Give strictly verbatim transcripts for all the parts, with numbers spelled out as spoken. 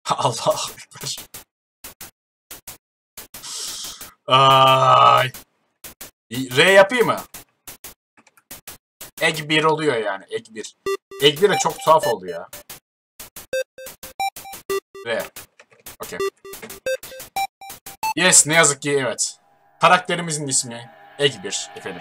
Allah Ekber. Ay. R yapayım mı? Egg bir oluyor yani. Egg bir. Egg bir de çok tuhaf oldu ya. R. Okey. Yes, ne yazık ki evet. Karakterimizin ismi Egg bir efendim.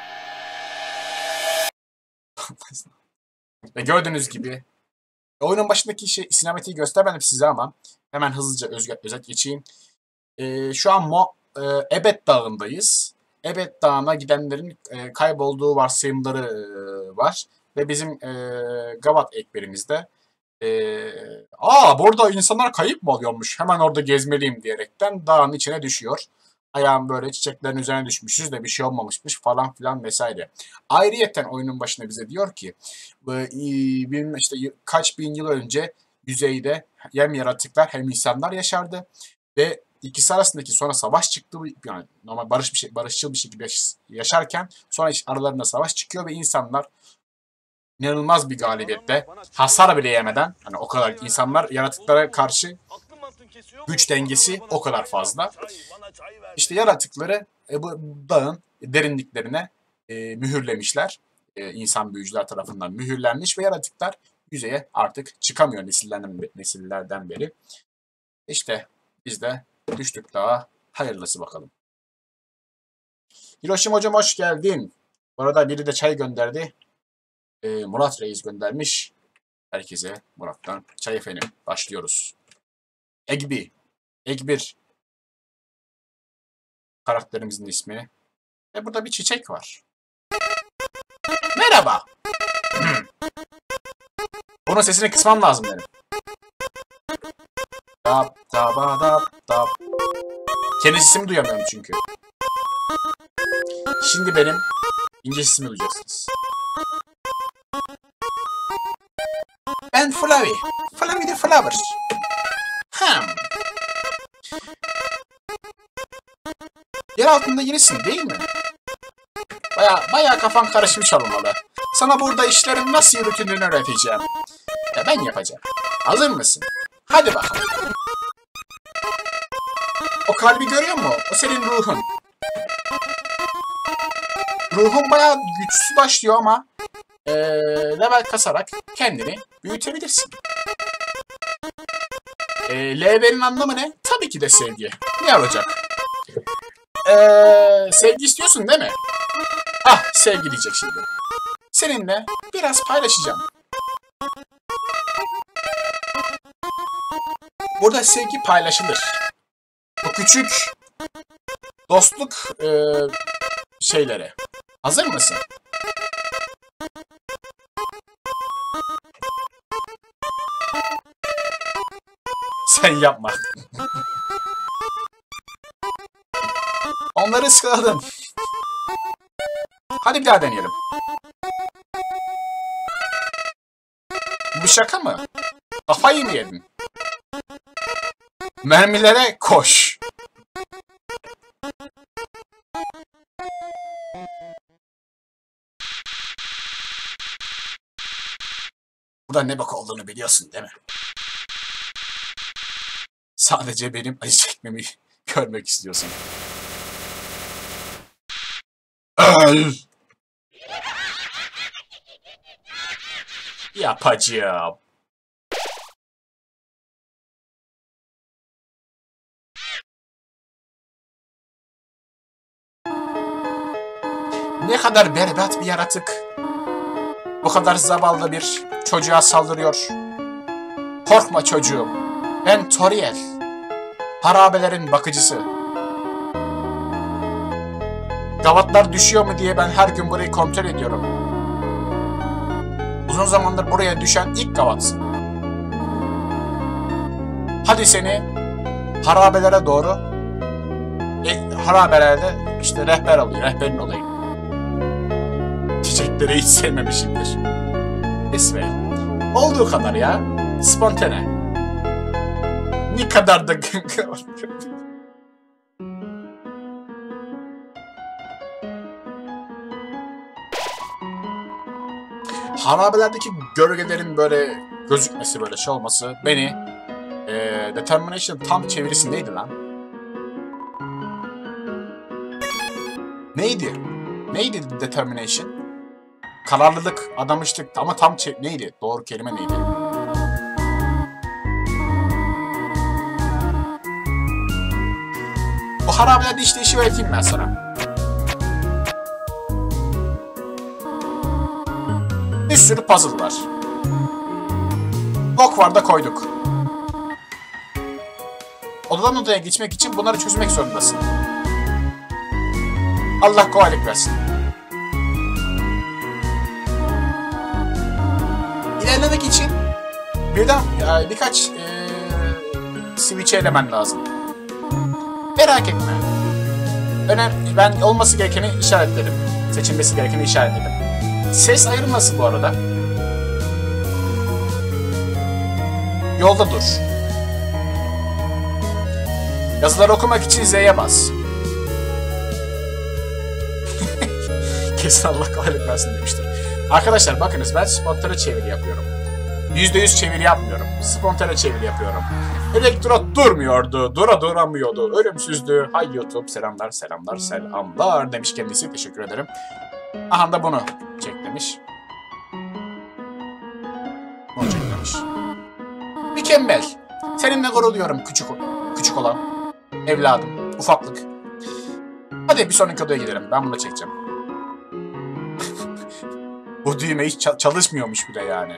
Ve gördüğünüz gibi oyunun başındaki şey, sinematiği göstermedim size ama hemen hızlıca özet, özet geçeyim. Ee, şu an Mo, e, Ebed Dağı'ndayız. Ebed Dağı'na gidenlerin e, kaybolduğu varsayımları e, var. Ve bizim e, Gavat ekberimizde e, ''Aa, burada insanlar kayıp mı oluyormuş? Hemen orada gezmeliyim.'' diyerekten dağın içine düşüyor. Ayağım böyle çiçeklerin üzerine düşmüşüz de bir şey olmamışmış falan filan vesaire. Ayrıyeten oyunun başında bize diyor ki işte kaç bin yıl önce yüzeyde hem yaratıklar hem insanlar yaşardı ve ikisi arasındaki sonra savaş çıktı, yani normal barış bir şey, barışçıl bir şekilde yaşarken sonra aralarında savaş çıkıyor ve insanlar inanılmaz bir galibiyette hasar bile yemeden, hani o kadar insanlar yaratıklara karşı güç dengesi o kadar fazla. İşte yaratıkları e, bu dağın derinliklerine e, mühürlemişler. E, insan büyücüler tarafından mühürlenmiş ve yaratıklar yüzeye artık çıkamıyor nesillerden, nesillerden beri. İşte biz de düştük dağa. Hayırlısı bakalım. Hiroşim hocam hoş geldin. Bu arada biri de çay gönderdi. E, Murat Reis göndermiş. Herkese Murat'tan çay efendim. Başlıyoruz. Egbi. Egbir. Karakterimizin ismi. Ve burada bir çiçek var. Merhaba. Bunun sesini kısmam lazım benim. Dap dap dap dap. Kendi sesimi duyamıyorum çünkü. Şimdi benim ince sesimi duyacaksınız. Ben Flavi. Flavi the Flowers. Hmm. Yer altında yenisin değil mi? Baya baya kafan karışmış olmalı. Sana burada işlerin nasıl yürütüldüğünü öğreteceğim. Ya ben yapacağım. Hazır mısın? Hadi bakalım. O kalbi görüyor musun? O senin ruhun. Ruhun baya güçsüz başlıyor ama ee, level kasarak kendini büyütebilirsin. E, L V'nin anlamı ne? Tabii ki de sevgi. Ne olacak? Ee, sevgi istiyorsun değil mi? Ah, sevgi diyecek şimdi. Seninle biraz paylaşacağım. Burada sevgi paylaşılır. Bu küçük dostluk e, şeylere. Hazır mısın? Sen yapma. Onları ıskaladım. Hadi bir daha deneyelim. Bu şaka mı? Kafayı mı yedin? Mermilere koş. Burada ne bak olduğunu biliyorsun değil mi? Sadece benim acı çekmemi görmek istiyorsun. Öl! Yapacağım. Ne kadar berbat bir yaratık. Bu kadar zavallı bir çocuğa saldırıyor. Korkma çocuğum. Ben Toriel. Harabelerin bakıcısı. Gavatlar düşüyor mu diye ben her gün burayı kontrol ediyorum. Uzun zamandır buraya düşen ilk gavatsın. Hadi seni harabelere doğru e, harabelerde işte rehber alıyor. Rehberin olayım. Çiçekleri hiç sevmemişimdir. Esme. Olduğu kadar ya. Spontane. Ne kadar da... Harabelerdeki gölgelerin böyle gözükmesi, böyle şey olması beni Ee, determination tam çevirisi neydi lan? Neydi? Neydi determination? Kararlılık, adamışlık ama tam neydi? Doğru kelime neydi? Bu harabelerde işleyişi öğreteyim ben sana. Bir sürü puzzle var. Ok var da koyduk. Odadan odaya geçmek için bunları çözmek zorundasın. Allah kolaylık versin. İlerlemek için birden yani birkaç ee, switch elemen lazım. Merak etme. Önemli, ben olması gerekeni işaretledim. Seçilmesi gerekeni işaretledim. Ses ayarı nasıl bu arada? Yolda dur. Yazıları okumak için Z'ye bas. Kesin Allah kolaylık versin demiştir. Arkadaşlar bakınız ben spontane çeviri yapıyorum. yüzde yüz çeviri yapmıyorum. Spontane çeviri yapıyorum. Elektro durmuyordu, dura duramıyordu, ölümsüzdü. Hay YouTube, selamlar, selamlar, selamlar demiş kendisi. Teşekkür ederim. Aha da bunu çek demiş. Bunu çek demiş. Mükemmel. Seninle gururluyorum küçük, küçük olan. Evladım, ufaklık. Hadi bir sonraki odaya gidelim. Ben bunu da çekeceğim. Bu düğme hiç çalışmıyormuş bile yani.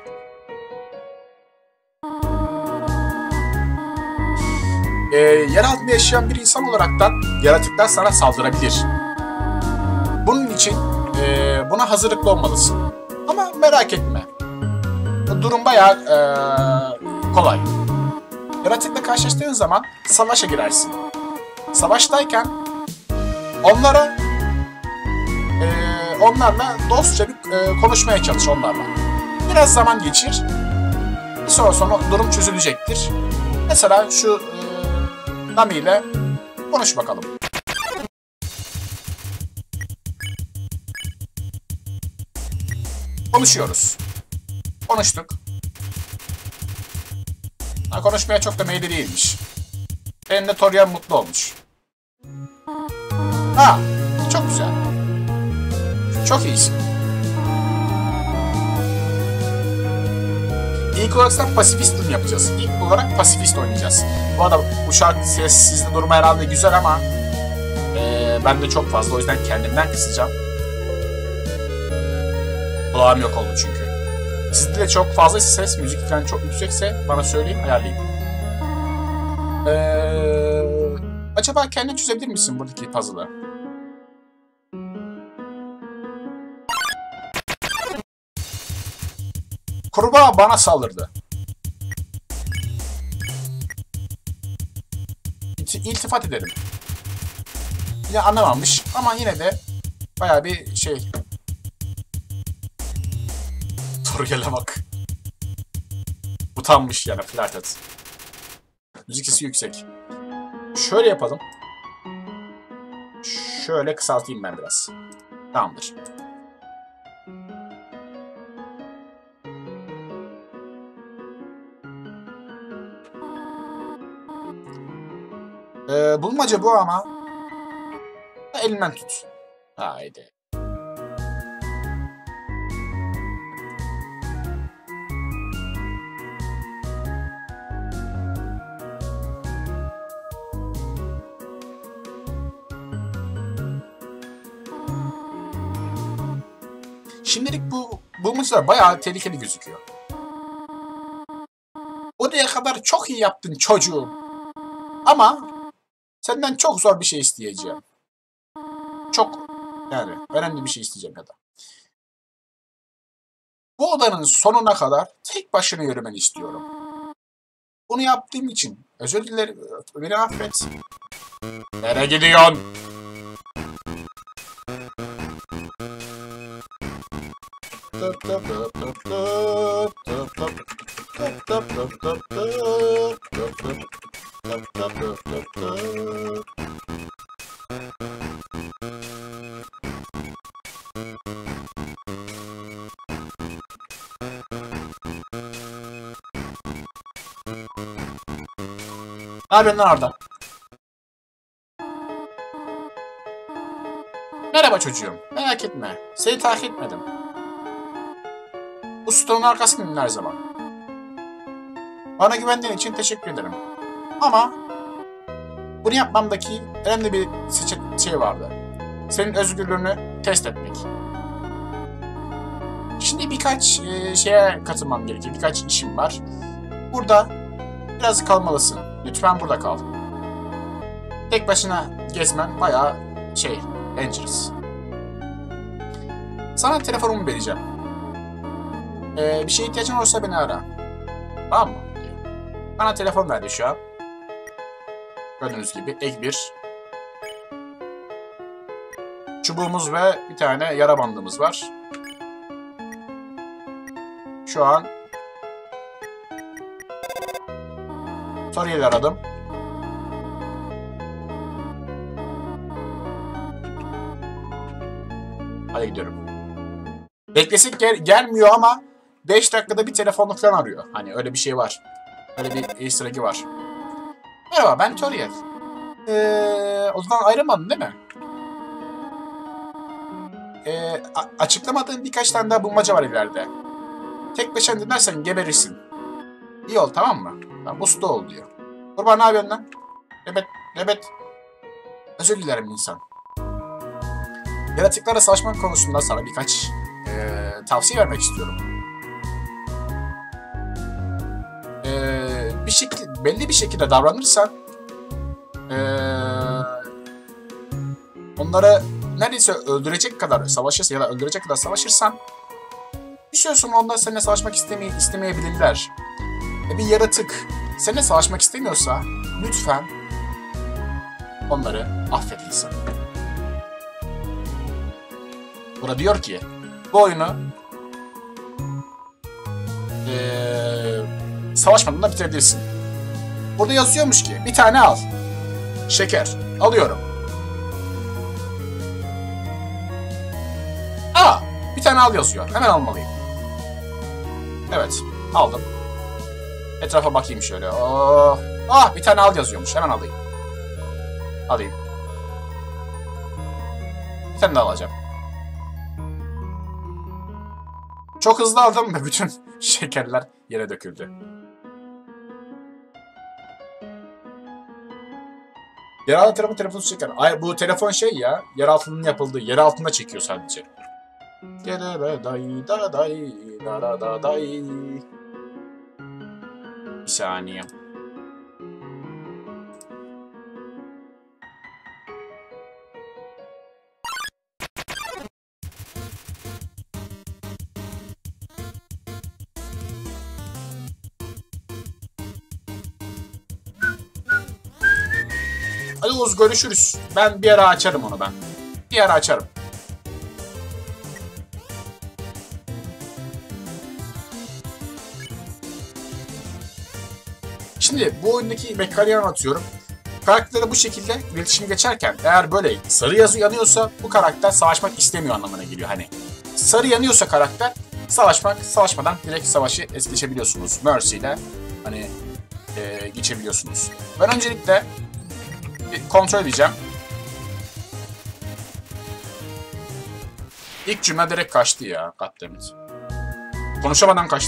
Ee, yer altında yaşayan bir insan olaraktan yaratıklar sana saldırabilir. Bunun için e, buna hazırlıklı olmalısın. Ama merak etme. Bu durum bayağı e, kolay. Yaratıkla karşılaştığın zaman savaşa girersin. Savaştayken onlara e, onlarla dostça bir e, konuşmaya çalış onlarla. Biraz zaman geçir. Bir sonra sonra durum çözülecektir. Mesela şu e, Nami ile konuş bakalım. Konuşuyoruz. Konuştuk. Ha, konuşmaya çok da meyilli değilmiş. Benim de Torian mutlu olmuş. Ha, çok güzel. Çok iyisin. İlk olarak pasifist yapacağız. İlk olarak pasifist oynayacağız. Bu arada bu şarkı sizde durumu herhalde güzel ama ee, ben de çok fazla, o yüzden kendimden kısacağım. Kulağım yok oldu çünkü. Sizde de çok fazla ses, müzik falan çok yüksekse bana söyleyin, ayarlayayım. Ee, acaba kendin çözebilir misin buradaki puzzle'ı? Kurbağa bana saldırdı. İltifat edelim. Yine anlamamış ama yine de bayağı bir şey. Toriel'e bak. Utanmış yani, flört et. Müzik sesi yüksek. Şöyle yapalım. Şöyle kısaltayım ben biraz. Tamamdır. Ee, bulmaca bu ama elimden tut. Haydi. Şimdilik bu bulmacalar bayağı tehlikeli gözüküyor. Oraya kadar çok iyi yaptın çocuğum. Ama senden çok zor bir şey isteyeceğim. Çok, yani önemli bir şey isteyeceğim ya da. Bu odanın sonuna kadar tek başına yürümeni istiyorum. Bunu yaptığım için özür dilerim. Beni affet. Nereye gidiyorsun? Ne yapıyorsun lan orada? Merhaba çocuğum. Merak etme. Seni takip etmedim. Bu stoğun arkasındayım her zaman. Bana güvendiğin için teşekkür ederim. Ama bunu yapmamdaki önemli bir şey vardı. Senin özgürlüğünü test etmek. Şimdi birkaç e, şeye katılmam gerekiyor. Birkaç işim var. Burada biraz kalmalısın. Lütfen burada kal. Tek başına gezmen bayağı şey, dangerous. Sana telefonumu vereceğim. Ee, bir şeye ihtiyacın olursa beni ara. Tamam mı? Bana telefon verdi şu an. Gördüğünüz gibi ek bir çubuğumuz ve bir tane yara bandımız var. Şu an Toriel'i aradım. Hadi gidiyorum. Beklesek gel gelmiyor ama beş dakikada bir telefonla falan arıyor. Hani öyle bir şey var. Öyle bir easter egg'i var. Merhaba, ben Toriel. Ee, o zaman ayrılmadın değil mi? Ee, açıklamadığın birkaç tane daha bulmaca var ileride. Tek başına dinlersen geberirsin. İyi ol, tamam mı? Tamam, usta ol diyor. Kurban, ne yapıyorsun lan? Evet, evet. Özür dilerim insan. Yaratıklarla savaşmak konusunda sana birkaç ee, tavsiye vermek istiyorum. Ee, bir şekilde, belli bir şekilde davranırsan ee, onları neredeyse öldürecek kadar savaşırsan ya da öldürecek kadar savaşırsan bir süre sonra onlar seninle savaşmak isteme istemeyebilirler. E, bir yaratık seninle savaşmak istemiyorsa lütfen onları affet insan. Burada diyor ki bu oyunu ee, savaşmadan da bitirebilirsin. Burada yazıyormuş ki bir tane al. Şeker. Alıyorum. Aa, bir tane al yazıyor. Hemen almalıyım. Evet, aldım. Etrafa bakayım şöyle. Oh. Ah, bir tane al yazıyormuş. Hemen alayım. Alayım. Bir tane daha alacağım. Çok hızlı aldım ve bütün şekerler yere döküldü. Yeraltı tarafı telefonu çeker. Ay, bu telefon şey ya, yer altının yapıldığı, yer altında çekiyor sadece. Bir saniye. Hadi Oğuz, görüşürüz. Ben bir ara açarım onu ben. Bir ara açarım. Şimdi bu oyundaki mekaniği anlatıyorum. Karakterle bu şekilde iletişim geçerken eğer böyle sarı yazı yanıyorsa bu karakter savaşmak istemiyor anlamına geliyor. Hani sarı yanıyorsa karakter savaşmak, savaşmadan direkt savaşı es geçebiliyorsunuz. Mercy ile hani e, geçebiliyorsunuz. Ben öncelikle kontrol edeceğim. İlk cümle direkt kaçtı ya. Goddammit. Konuşamadan kaçtı.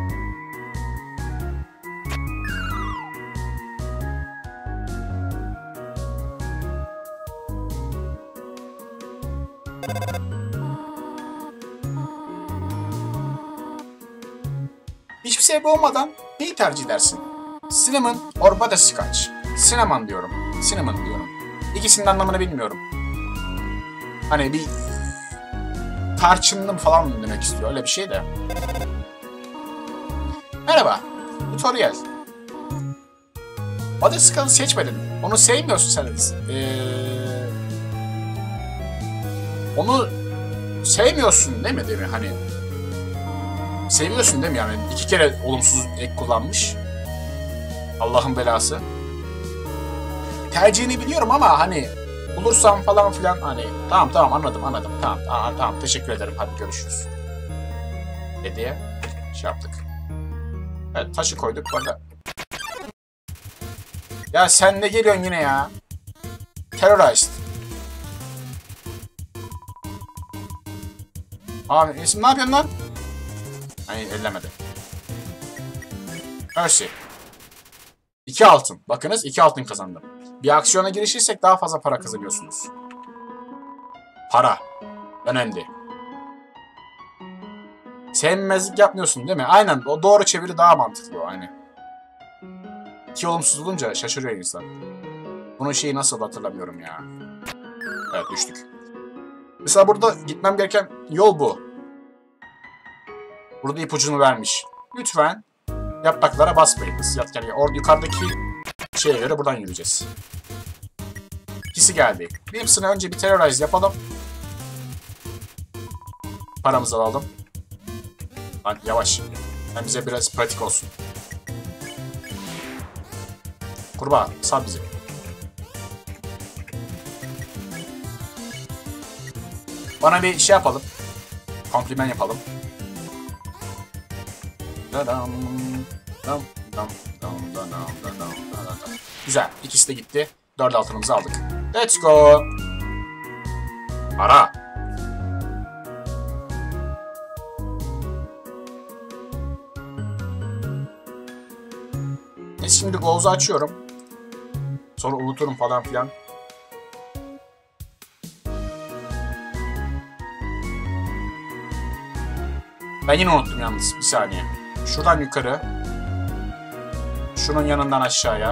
Hiçbir sebep olmadan neyi tercih edersin? Cinnamon or butterscotch? Cinnamon diyorum. Cinnamon diyorum. İkisinin anlamını bilmiyorum. Hani bir tarçınlı falan demek istiyor. Öyle bir şey de. Merhaba. Tutorial. Butterscotch'ı seçmedin. Onu sevmiyorsun sen. Ee, onu sevmiyorsun değil mi? Değil mi? Hani seviyorsun değil mi? Yani iki kere olumsuz ek kullanmış. Allah'ın belası. Tercihini biliyorum ama hani bulursam falan filan hani tamam tamam anladım anladım tamam tamam, tamam teşekkür ederim hadi görüşürüz. Hediye şey yaptık. Evet, taşı koyduk burada. Ya sen ne geliyorsun yine ya? Terrorist. Abi isim ne yapıyorsun lan? Hayır ellemedi. Mercy. İki altın. Bakınız iki altın kazandım. Bir aksiyona girişirsek daha fazla para kazanıyorsunuz. Para. Önemli. Sevmezlik yapmıyorsun değil mi? Aynen. O doğru çeviri daha mantıklı o. Aynen. İki olumsuz olunca şaşırıyor insan. Bunun şeyi nasıl hatırlamıyorum ya. Evet düştük. Mesela burada gitmem gereken yol bu. Burada ipucunu vermiş. Lütfen yapraklara basmayınız. Yani orada yukarıdaki şeye göre buradan yürüyeceğiz. İkisi geldi. Birimsine önce bir terrorize yapalım. Paramızı alalım. Hadi yavaş. Hem bize biraz pratik olsun. Kurbağa sal bizi. Bana bir şey yapalım. Komplimen yapalım. Güzel. İkisi de gitti. Dört altınımızı aldık. Let's go. Ara. Neyse şimdi Goz'u açıyorum. Sonra unuturum falan filan. Ben yine unuttum yalnız. Bir saniye. Şuradan yukarı. Şunun yanından aşağıya.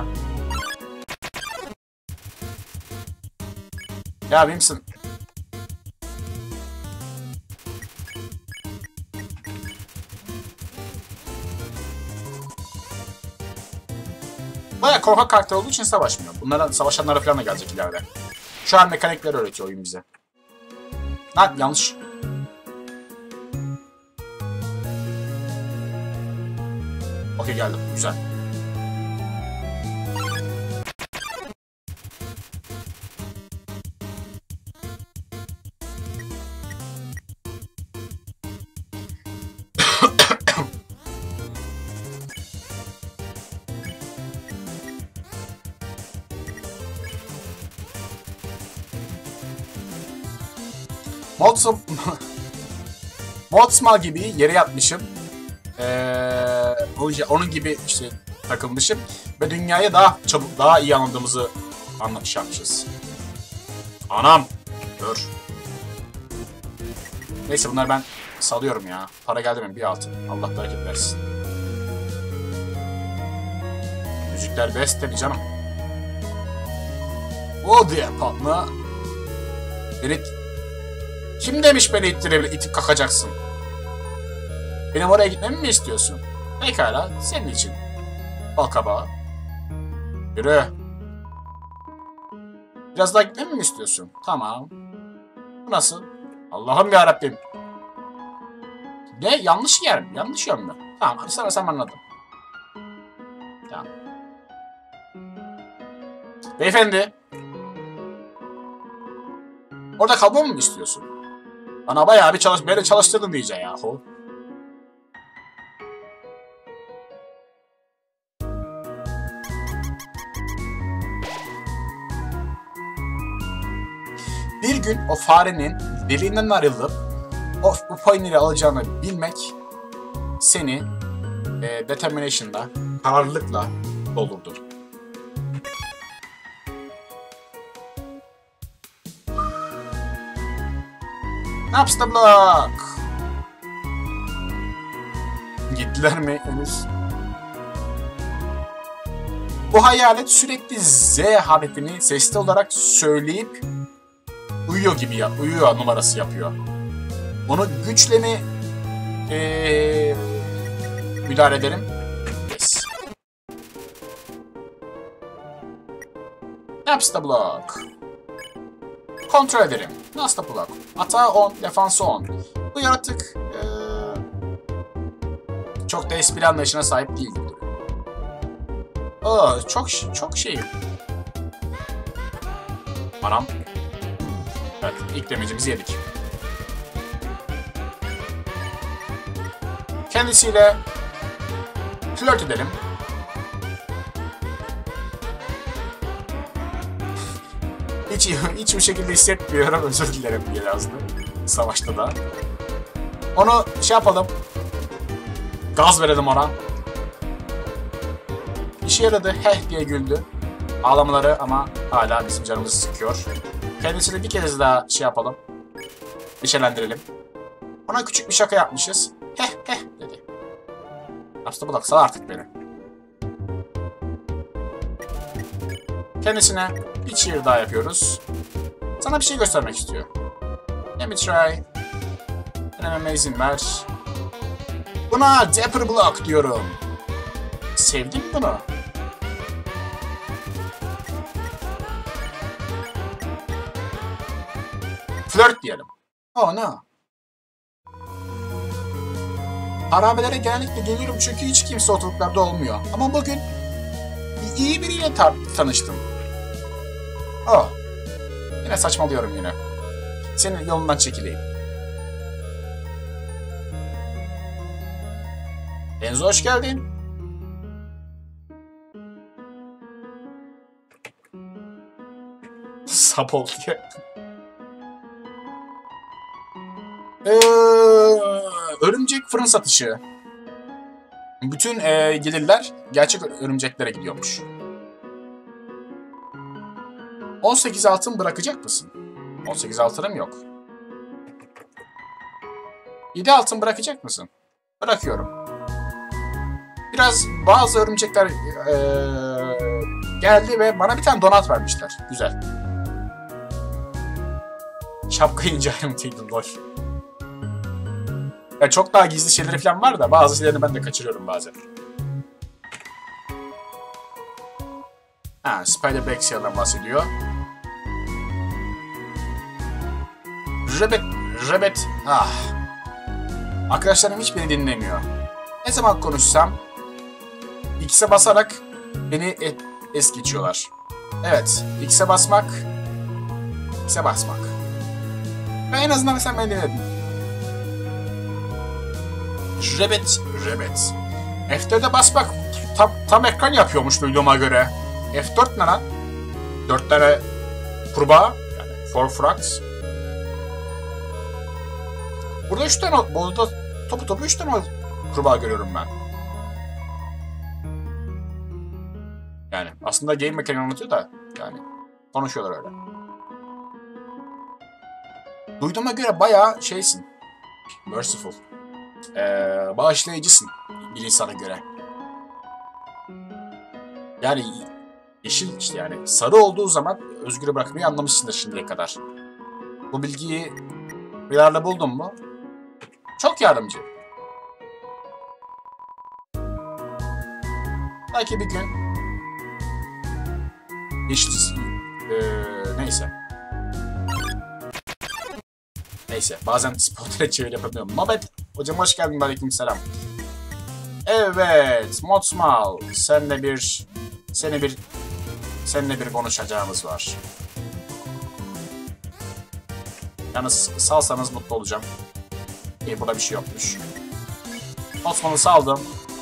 Ya benimsin. Baya korkak karakter olduğu için savaşmıyor. Bunlara savaşanlara falan da gelecek ileride. Şu an mekanikleri öğretiyor oyun bize. Lan yanlış. Okey geldim. Güzel. Modsum Modsmal gibi yere yatmışım. Ee, onun gibi işte takılmışım ve dünyaya daha çabuk, daha iyi anladığımızı anlatmışız. Anam, dur. Neyse bunları ben salıyorum ya. Para geldi mi? Bir altın. Allah bereket versin. Müzikler besteli canım. O diye patla. Beni... Kim demiş beni ittirebilir? İtip kakacaksın. Benim oraya gitmemi mi istiyorsun? Pekala, senin için. Balkabağı. Yürü. Biraz daha gitmemi mi istiyorsun? Tamam. Bu nasıl? Allah'ım yarabbim. Ne? Yanlış yer mi? Yanlış yön mü? Tamam, hadi sanırsam anladım. Tamam. Beyefendi. Orada kalmamı mı istiyorsun? Bana bayağı bir çalış beni çalıştırdın diyeceğim yahu. Bir gün o farenin deliğinden ayrılıp o bu coinleri alacağını bilmek seni e, determination'la, kararlılıkla doldurdu. Naps the block. Gittiler mi henüz? Bu hayalet sürekli Z harfini sesli olarak söyleyip uyuyor gibi ya, uyuyor numarası yapıyor. Onu güçle mi ee, müdahale ederim? Yes. Naps the block. Kontrol ederim. Nasıl block? Atağı on, defansı on. Bu yaratık ee, çok da espri anlayışına sahip değil gibi duruyor. Aa, çok çok şey. Anam. Evet, ilk demecimizi yedik. Kendisiyle flört edelim. Hiç, hiç bu şekilde hissetmiyorum. Özür dilerim diye yazdı. Savaşta da. Onu şey yapalım. Gaz verelim ona. İşe yaradı. Heh diye güldü. Ağlamaları ama hala bizim canımızı sıkıyor. Kendisini bir kez daha şey yapalım. Neşelendirelim. Ona küçük bir şaka yapmışız. Heh heh dedi. Hasta bulak sal artık beni. Kendisine bir cheer daha yapıyoruz. Sana bir şey göstermek istiyor. Let me try. Denememe izin ver. Buna Dapper Block diyorum. Sevdim bunu. Flört diyelim. Oh no. Harabelere genellikle geliyorum çünkü hiç kimse ortalıklarda olmuyor. Ama bugün iyi biriyle tanıştım. Oh. Yine saçmalıyorum yine. Senin yolundan çekileyim. Enzo hoş geldin. Sap ol diye. Ee, örümcek fırın satışı. Bütün e, gelirler gerçek örümceklere gidiyormuş. on sekiz altın bırakacak mısın? on sekiz altınım yok. yedi altın bırakacak mısın? Bırakıyorum. Biraz bazı örümcekler e, geldi ve bana bir tane donat vermişler. Güzel. Şapka ince ayrıntıydı lol. Ya çok daha gizli şeyleri falan var da bazı şeylerini ben de kaçırıyorum bazen. Ha, Spider Baxia'dan bahsediyor. Rabbit, Rabbit, ah. Arkadaşlarım hiç beni dinlemiyor. Ne zaman konuşsam X'e basarak beni es geçiyorlar. Evet, X'e basmak, X'e basmak. Ben en azından sen beni dinledin. Rabbit, Rabbit. F dört'e basmak tam, tam ekran yapıyormuş duyduğuma göre. F dört ne lan? dört tane kurbağa, yani four frogs. Burada üç tane, burada topu topu üç tane kurbağa görüyorum ben. Yani aslında game mekaniği anlatıyor da yani konuşuyorlar öyle. Duyduğuma göre bayağı şeysin. Merciful. Ee, bağışlayıcısın bir insana göre. Yani yeşil işte yani sarı olduğu zaman özgür bırakmayı anlamışsındır şimdiye kadar. Bu bilgiyi bir yerle buldun mu? Çok yardımcı. Belki bir gün yeşil ee, neyse. Neyse bazen spontane çeviri yapamıyorum. Mabet hocam hoş geldin, aleykümselam. Evet Motsmal senle bir seni bir seninle bir konuşacağımız var. Yalnız salsanız mutlu olacağım. İyi burada bir şey yokmuş. Motsmal'ı saldım.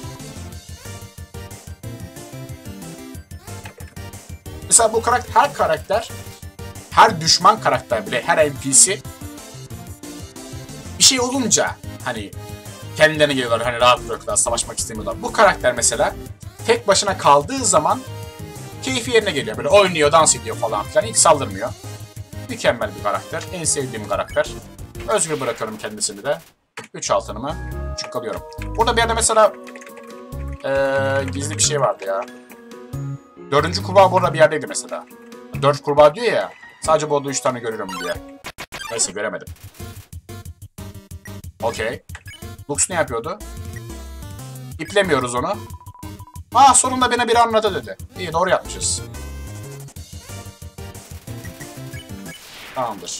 Mesela bu karakter, her karakter, her düşman karakter bile, her N P C bir şey olunca hani kendilerine geliyorlar, hani rahat bırakıyorlar, savaşmak istemiyorlar. Bu karakter mesela tek başına kaldığı zaman keyfi yerine geliyor. Böyle oynuyor, dans ediyor falan filan. Hiç saldırmıyor. Mükemmel bir karakter. En sevdiğim karakter. Özgür bırakıyorum kendisini de. üç altınımı çukalıyorum. Burada bir yerde mesela ee, gizli bir şey vardı ya. Dördüncü kurbağa burada bir yerdeydi mesela. Dört kurbağa diyor ya. Sadece bu arada üç tane görürüm diye. Neyse göremedim. Okey. Lux ne yapıyordu? İplemiyoruz onu. Aa sonunda beni biri anladı dedi. İyi doğru yapmışız. Tamamdır.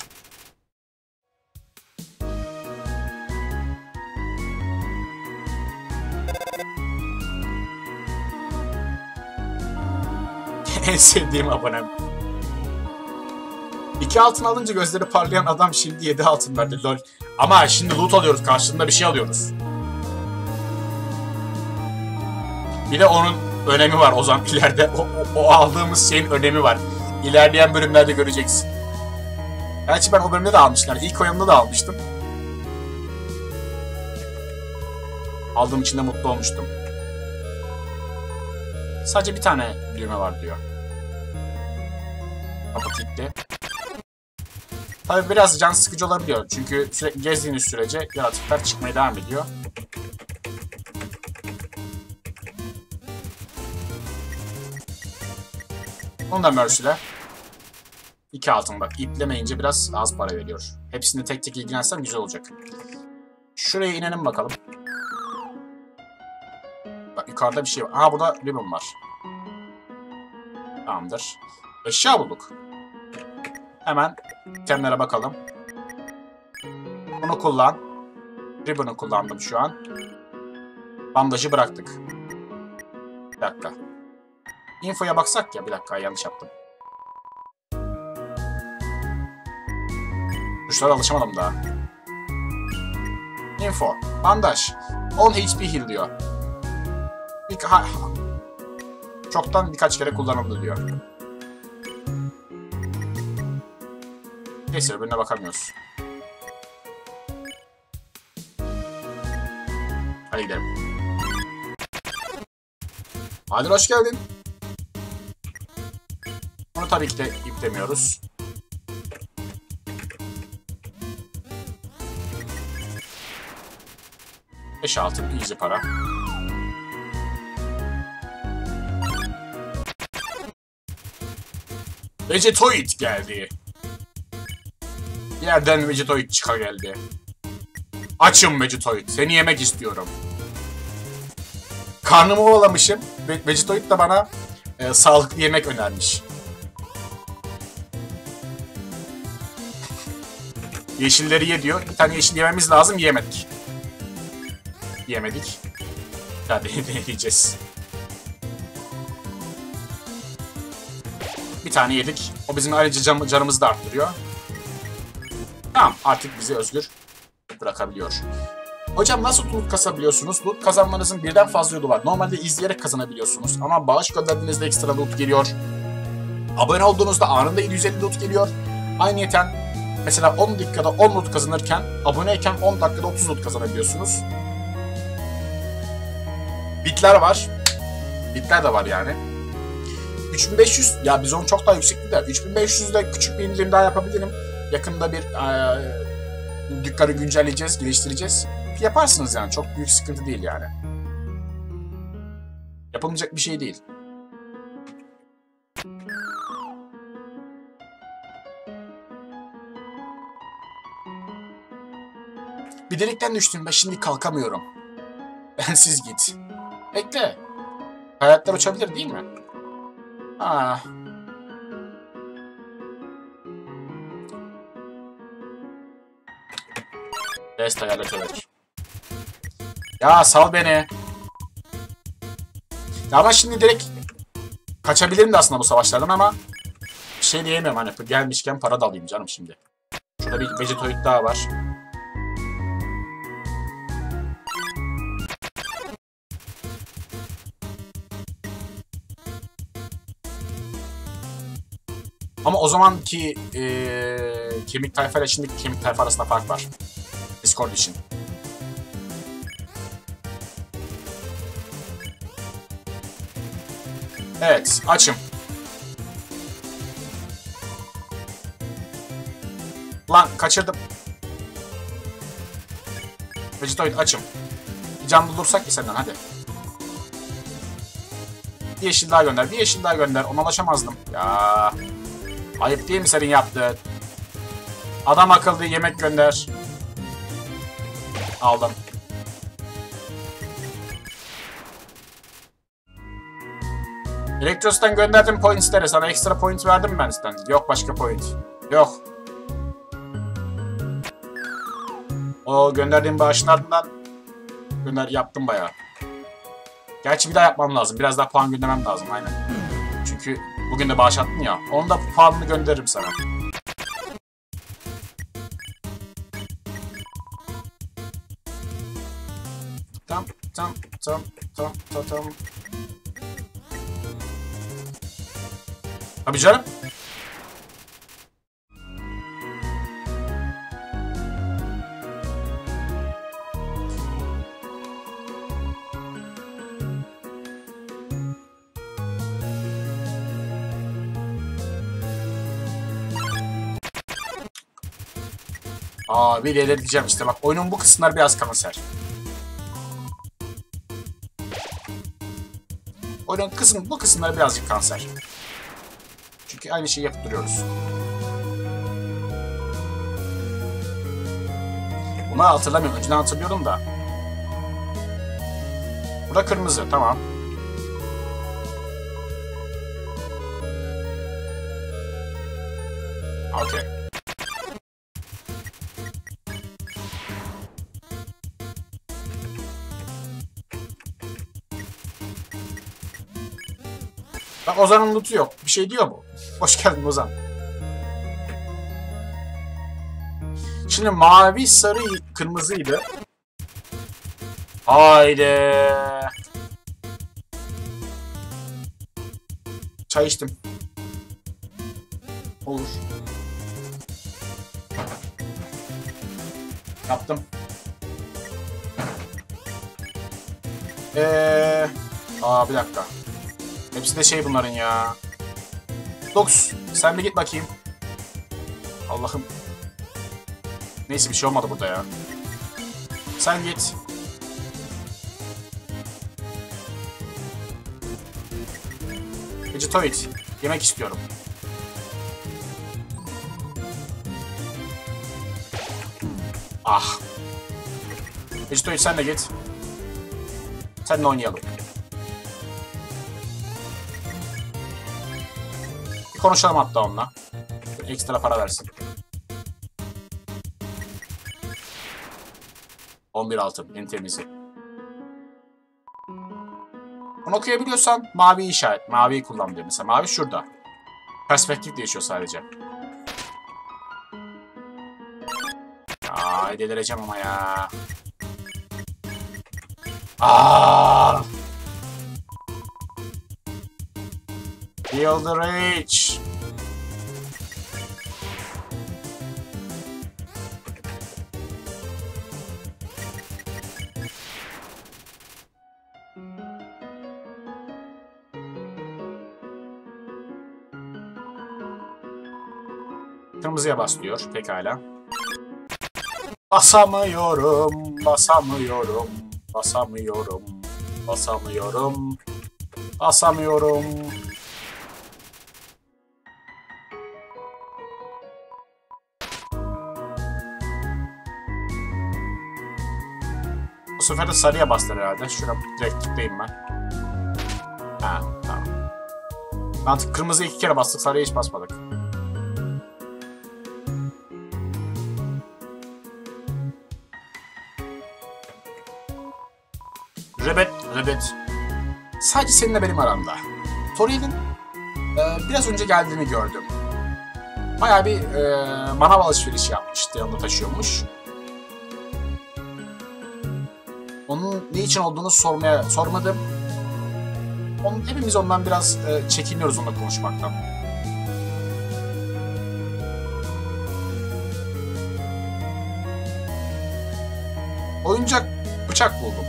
En sevdiğim abonem. İki altın alınca gözleri parlayan adam şimdi yedi altın verdi lol. Ama şimdi loot alıyoruz, karşılığında bir şey alıyoruz. Bir de onun önemi var o zaman ileride. O, o, o aldığımız şeyin önemi var. İlerleyen bölümlerde göreceksin. Gerçi ben o bölümde de almışlar. İlk oyununda da almıştım. Aldığım için de mutlu olmuştum. Sadece bir tane düğme var diyor. Kapı kilitli. Tabi biraz can sıkıcı olabiliyor. Çünkü sürekli gezdiğiniz sürece yaratıklar çıkmaya devam ediyor. Onu da Mercy'le. İki altın bak. İplemeyince biraz az para veriyor. Hepsini tek tek ilgilensem güzel olacak. Şuraya inelim bakalım. Bak yukarıda bir şey var. Aha burada ribbon var. Tamamdır. Eşya bulduk. Hemen itemlere bakalım. Bunu kullan. Ribbon'u kullandım şu an. Bandajı bıraktık. Bir dakika. Info'ya baksak ya. Bir dakika yanlış yaptım. Tuşlara alışamadım daha. Info. Bandaj. on H P heal diyor. Bir, ha, ha. Çoktan birkaç kere kullanıldı diyor. Neyse öbürüne bakamıyoruz. Hadi gidelim. Hadi hoş geldin. Bunu tabii ki de iplemiyoruz. beş altın easy para. Vegetoid geldi. Bir yerden Vegetoid çıkar geldi. Açım Vegetoid. Seni yemek istiyorum. Karnımı ovalamışım. Ve Vegetoid de bana e, sağlıklı yemek önermiş. Yeşilleri ye diyor. Bir tane yeşil yememiz lazım. Yemedik. Yemedik. Hadi deneyeceğiz. Bir tane yedik. O bizim ayrıca can, canımızı da arttırıyor. Tamam artık bizi özgür bırakabiliyor. Hocam nasıl loot kasabiliyorsunuz? Loot kazanmanızın birden fazla yolu var. Normalde izleyerek kazanabiliyorsunuz. Ama bağış gönderdiğinizde ekstra loot geliyor. Abone olduğunuzda anında yedi yüz elli loot geliyor. Ayrıyeten mesela on dakikada on loot kazanırken aboneyken on dakikada otuz loot kazanabiliyorsunuz. Bitler var. Bitler de var yani. üç bin beş yüz ya biz onu çok daha yüksekti de üç bin beş yüzde küçük bir indirim daha yapabilirim. Yakında bir e, dükkanı güncelleyeceğiz, geliştireceğiz. Yaparsınız yani. Çok büyük sıkıntı değil yani. Yapılmayacak bir şey değil. Bir delikten düştüm. Ben şimdi kalkamıyorum. Bensiz git. Bekle. Hayatlar uçabilir değil mi? Aa. Rest hayalet evet. Ya sal beni. Ya ama şimdi direkt kaçabilirim de aslında bu savaşlardan ama bir şey diyemiyorum hani gelmişken para da alayım canım şimdi. Şurada bir Vegetoid daha var. Ama o zamanki ee, kemik tayfa ile şimdiki kemik tayfa arasında fark var. Discord için. Evet, açım. Lan kaçırdım. Vegetoid açım. Bir can bulursak ki senden hadi. Bir yeşil daha gönder, bir yeşil daha gönder. Ona ulaşamazdım. Ya. Ayıp değil mi senin yaptığın? Adam akıllı yemek gönder. Aldım. Elektros'tan gönderdim points'lere. Sana ekstra point verdim ben sizden. Yok başka point. Yok. O gönderdiğim bağışın ardından gönder yaptım bayağı. Gerçi bir daha yapmam lazım. Biraz daha puan göndermem lazım aynen. Çünkü bugün de bağış attın ya. Onun da puanını gönderirim sana. Tam tam tam tam tam tam. Tabii canım. Abi delirteceğim işte bak. Oyunun bu kısımları biraz kanser. Oyunun kısım, bu kısımları birazcık kanser. Çünkü aynı şeyi yapıp duruyoruz. Bunu hatırlamıyorum. Önceden hatırlıyordum da. Bu da kırmızı. Tamam. Okey. Bak Ozan'ın lootu yok. Bir şey diyor mu? Hoş geldin Ozan. Şimdi mavi, sarı, kırmızıydı. Haydi. Çay içtim. Olur. Yaptım. Eee... Aa bir dakika. Hepsi de şey bunların ya. Dox, sen bir git bakayım. Allah'ım. Neyse bir şey olmadı burada ya. Sen git. Vegetoid. Yemek istiyorum. Ah. Vegetoid sen de git. Seninle oynayalım. Bir konuşalım hatta onunla. Ekstra para versin. on bir altı en temizi. Bunu okuyabiliyorsan mavi işaret. Maviyi kullan diyor. Mesela mavi şurada. Perspektif değişiyor sadece. Ay delireceğim ama ya. Aaaa. Feel the rage. Kırmızıya bas diyor. Pekala. Basamıyorum, basamıyorum, basamıyorum, basamıyorum, basamıyorum. Bu sefer de sarıya bastır herhalde. Şuna direkt tıklayayım ben. Ha, tamam. Mantık kırmızıya iki kere bastık, sarıya hiç basmadık. Rebet, Rebet. Sadece seninle benim aramda. Toriel'in e, biraz önce geldiğini gördüm. Bayağı bir e, manav alışverişi yapmıştı, yanında taşıyormuş. Onun ne için olduğunu sormaya sormadım. Onun, hepimiz ondan biraz e, çekiniyoruz onunla konuşmaktan. Oyuncak bıçak buldum.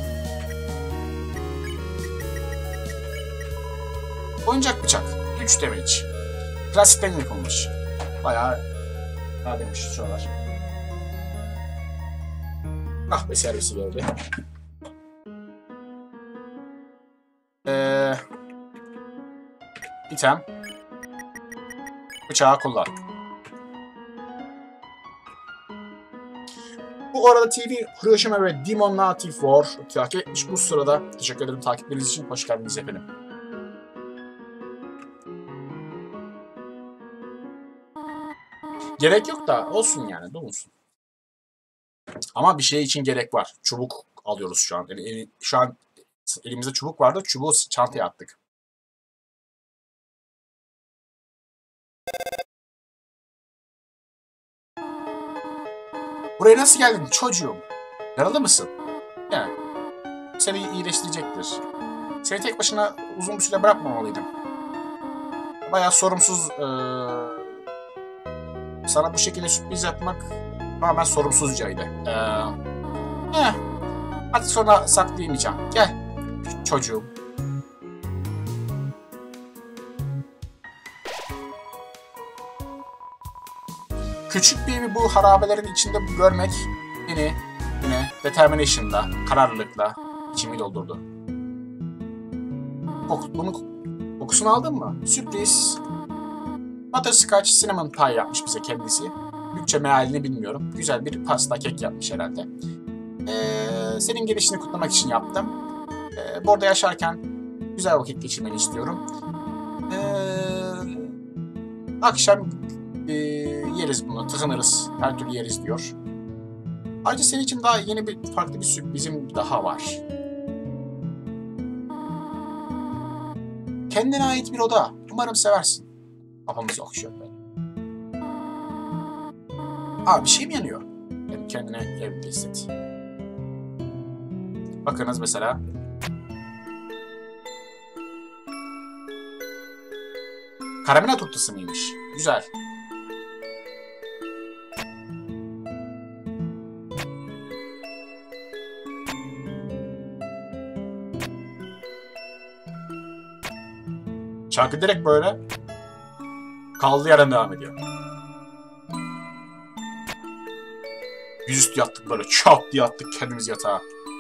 Oyuncak bıçak. üç damage. Klasikten yapılmış. Bayağı daha demiş şuralar. Ah be servisi geldi. Ee, item. Bıçağı kullan. Bu arada T V Hiroshima ve Demon Native War takip etmiş bu sırada. Teşekkür ederim takipleriniz için. Hoş geldiniz efendim. Gerek yok da olsun yani, dolsun. Ama bir şey için gerek var. Çubuk alıyoruz şu an. Yani el, şu an elimizde çubuk vardı. Çubuğu çantaya attık. Buraya nasıl geldin çocuğum? Yaralı mısın? Yani seni iyileştirecektir. Seni tek başına uzun bir süre bırakmamalıydım. Bayağı sorumsuz... Ee... Sana bu şekilde sürpriz yapmak tamamen sorumsuzcaydı. Ee, eh, artık sonra saklayamayacağım. Gel çocuğum. küçük bir evi bu harabelerin içinde görmek beni yine determination'la, kararlılıkla içimi doldurdu. Kok bunun kokusunu aldın mı? Sürpriz. Butterscotch cinnamon pie yapmış bize kendisi. Bütçe mealini bilmiyorum. Güzel bir pasta kek yapmış herhalde. Ee, senin gelişini kutlamak için yaptım. Ee, bu arada yaşarken güzel vakit geçirmeni istiyorum. Ee, akşam e, yeriz bunu, tıkınırız. Her türlü yeriz diyor. Ayrıca senin için daha yeni bir farklı bir sürprizim daha var. Kendine ait bir oda. Umarım seversin. Kafamızı okşuyor böyle. Aa, bir şey mi yanıyor? Yani kendine evde hisset. Bakınız mesela. Karamela turtası mıymış? Güzel. Şarkı direkt böyle kaldığı yerden devam ediyor. Yüzüstü yattık böyle, çat diye attık kendimiz yatağa.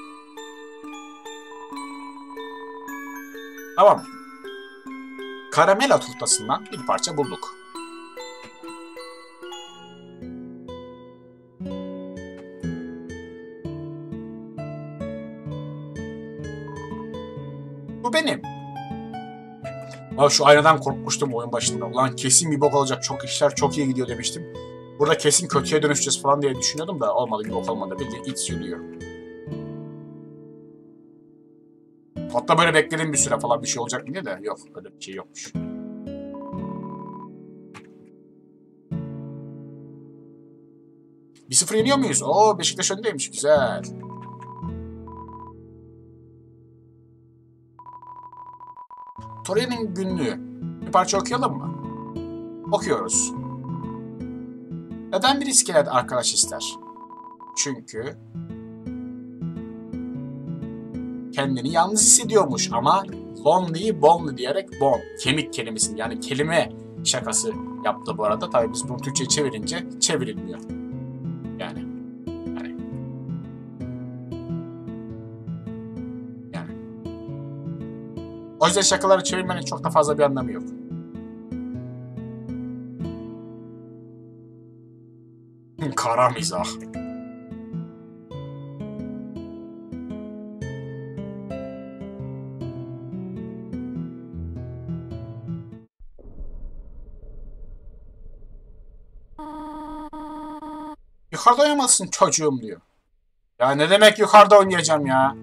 Tamam. Karamela turtasından bir parça bulduk. Bu benim. Abi şu aynadan korkmuştum oyun başında. Ulan kesin bir bok olacak, çok işler çok iyi gidiyor demiştim. Burada kesin kötüye dönüşeceğiz falan diye düşünüyordum da olmadı, bir bok olmadı. Bildiğin it sürüyor. Hatta böyle bekledim bir süre falan bir şey olacak mı diye de yok, öyle bir şey yokmuş. bir sıfır yeniyor muyuz? Oo, Beşiktaş öndeymiş, güzel. Tori'nin günlüğü. Bir parça okuyalım mı? Okuyoruz. Neden bir iskelet arkadaş ister? Çünkü kendini yalnız hissediyormuş ama lonely bonely diyerek bon, kemik kelimesini yani kelime şakası yaptı bu arada. Tabii biz bunu Türkçe'ye çevirince çevrilmiyor. Yani. Yani. Yani. O yüzden şakaları çevirmenin çok da fazla bir anlamı yok. Kara mizah. Yukarıda oynamazsın çocuğum diyor. Ya ne demek yukarıda oynayacağım ya?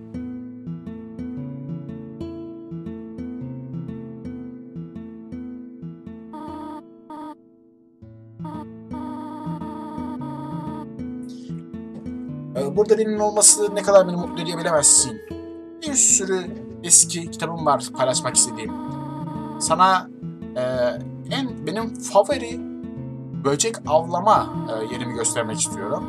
Burada benim olması ne kadar beni mutlu ediyor bilemezsin. Bir sürü eski kitabım var paylaşmak istediğim. Sana e, en benim favori böcek avlama e, yerimi göstermek istiyorum.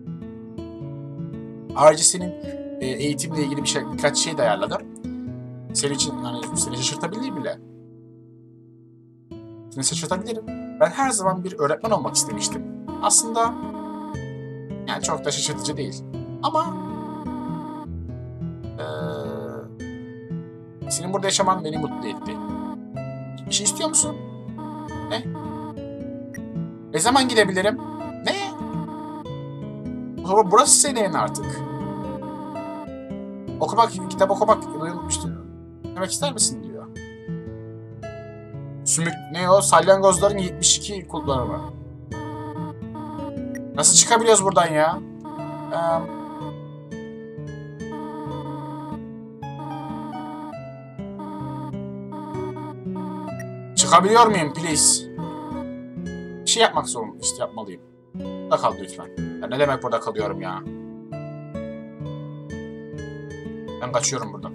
Ayrıca senin e, eğitimle ilgili bir şey, birkaç şey de ayarladım. Senin için hani seni şaşırtabilir bile. Seni şaşırtabilirim. Ben her zaman bir öğretmen olmak istemiştim. Aslında yani çok da şaşırtıcı değil. Ama ee, senin burada yaşaman beni mutlu etti. Bir şey istiyor musun? Ne? Ne zaman gidebilirim? Ne? Burası senin artık. Okumak, kitap okumak unutmuştur. Demek ister misin diyor. Sümük ne o? Salyangozların yetmiş iki kullanımı. Nasıl çıkabiliyoruz buradan ya? Ee, çıkabiliyor muyum please? Bir şey yapmak zorundayım. İşte yapmalıyım. Burada kal lütfen. Ya ne demek burada kalıyorum ya? Ben kaçıyorum buradan.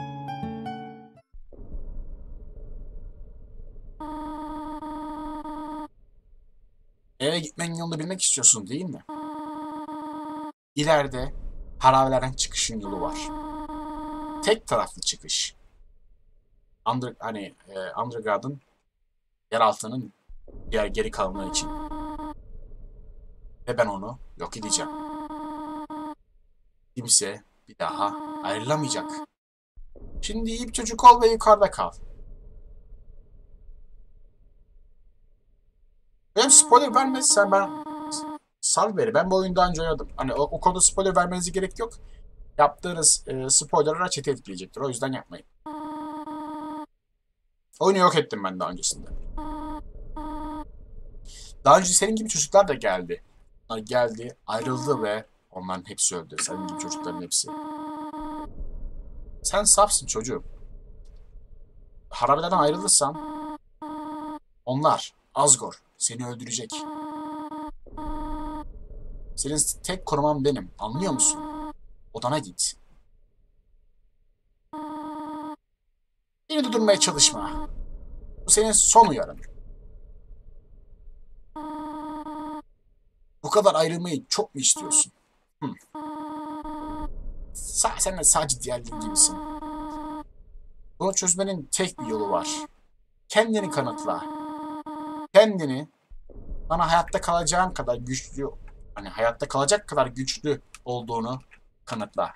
Eve gitmenin yolunu bilmek istiyorsun değil mi? İleride harabelerden çıkışın yolu var. Tek taraflı çıkış. Under, hani e, Underground'ın yeraltının diğer geri kalanları için. Ve ben onu yok edeceğim. Kimse bir daha ayrılamayacak. Şimdi iyi bir çocuk ol ve yukarıda kal. Benim spoiler vermezsen ben sal beni. Ben bu oyunu daha önce oynadım. Hani o, o konuda spoiler vermenize gerek yok. Yaptığınız e, spoilerlar chat'i etkileyecektir. O yüzden yapmayın. Oyunu yok ettim ben daha öncesinde. Daha önce senin gibi çocuklar da geldi. Onlar geldi, ayrıldı ve onların hepsi öldü. Senin gibi çocukların hepsi. Sen safsın çocuğum. Harabelerden ayrılırsan onlar, Asgore, seni öldürecek. Senin tek koruman benim. Anlıyor musun? Odana git. Beni durdurmaya çalışma. Bu senin son uyarın. Bu kadar ayrılmayı çok mu istiyorsun? Hı. Sa sen de sadece diğerleri gibisin. Bunu çözmenin tek bir yolu var. Kendini kanıtla. Kendini bana hayatta kalacağın kadar güçlü, hani hayatta kalacak kadar güçlü olduğunu kanıtla.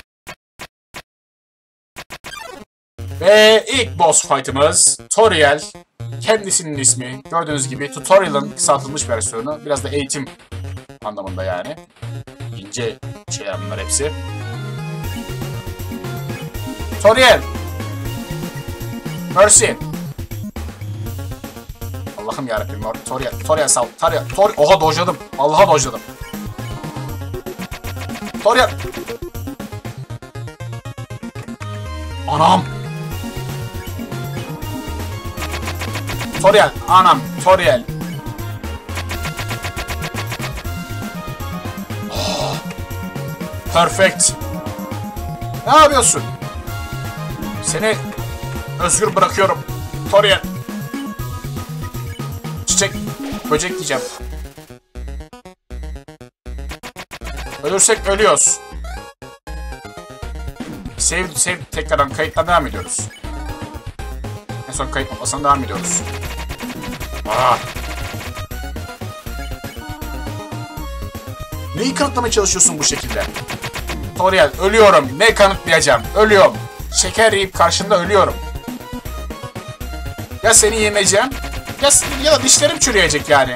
Ve ilk boss fight'ımız Toriel. Kendisinin ismi gördüğünüz gibi tutorial'ın kısaltılmış versiyonu. Biraz da eğitim anlamında yani. İnce şeyler bunlar hepsi. Toriel. Mercy. Allah'ım yarabbim. Toriel. Toriel sal. Toriel. Tor Oha dojladım. Allah'a dojladım. Toriel. Anam. Toriel. Anam. Toriel. Oh. Perfect. Ne yapıyorsun? Seni özgür bırakıyorum. Toriel. Çiçek. Böcek diyeceğim. Ölürsek ölüyoruz. Save, save tekrardan kayıttan devam ediyoruz. En son kayıt noktasına devam ediyoruz. Aa. Neyi kanıtlamaya çalışıyorsun bu şekilde? Toriel, ölüyorum. Ne kanıtlayacağım? Ölüyorum. Şeker yiyip karşında ölüyorum. Ya seni yemeyeceğim, ya, ya da dişlerim çürüyecek yani.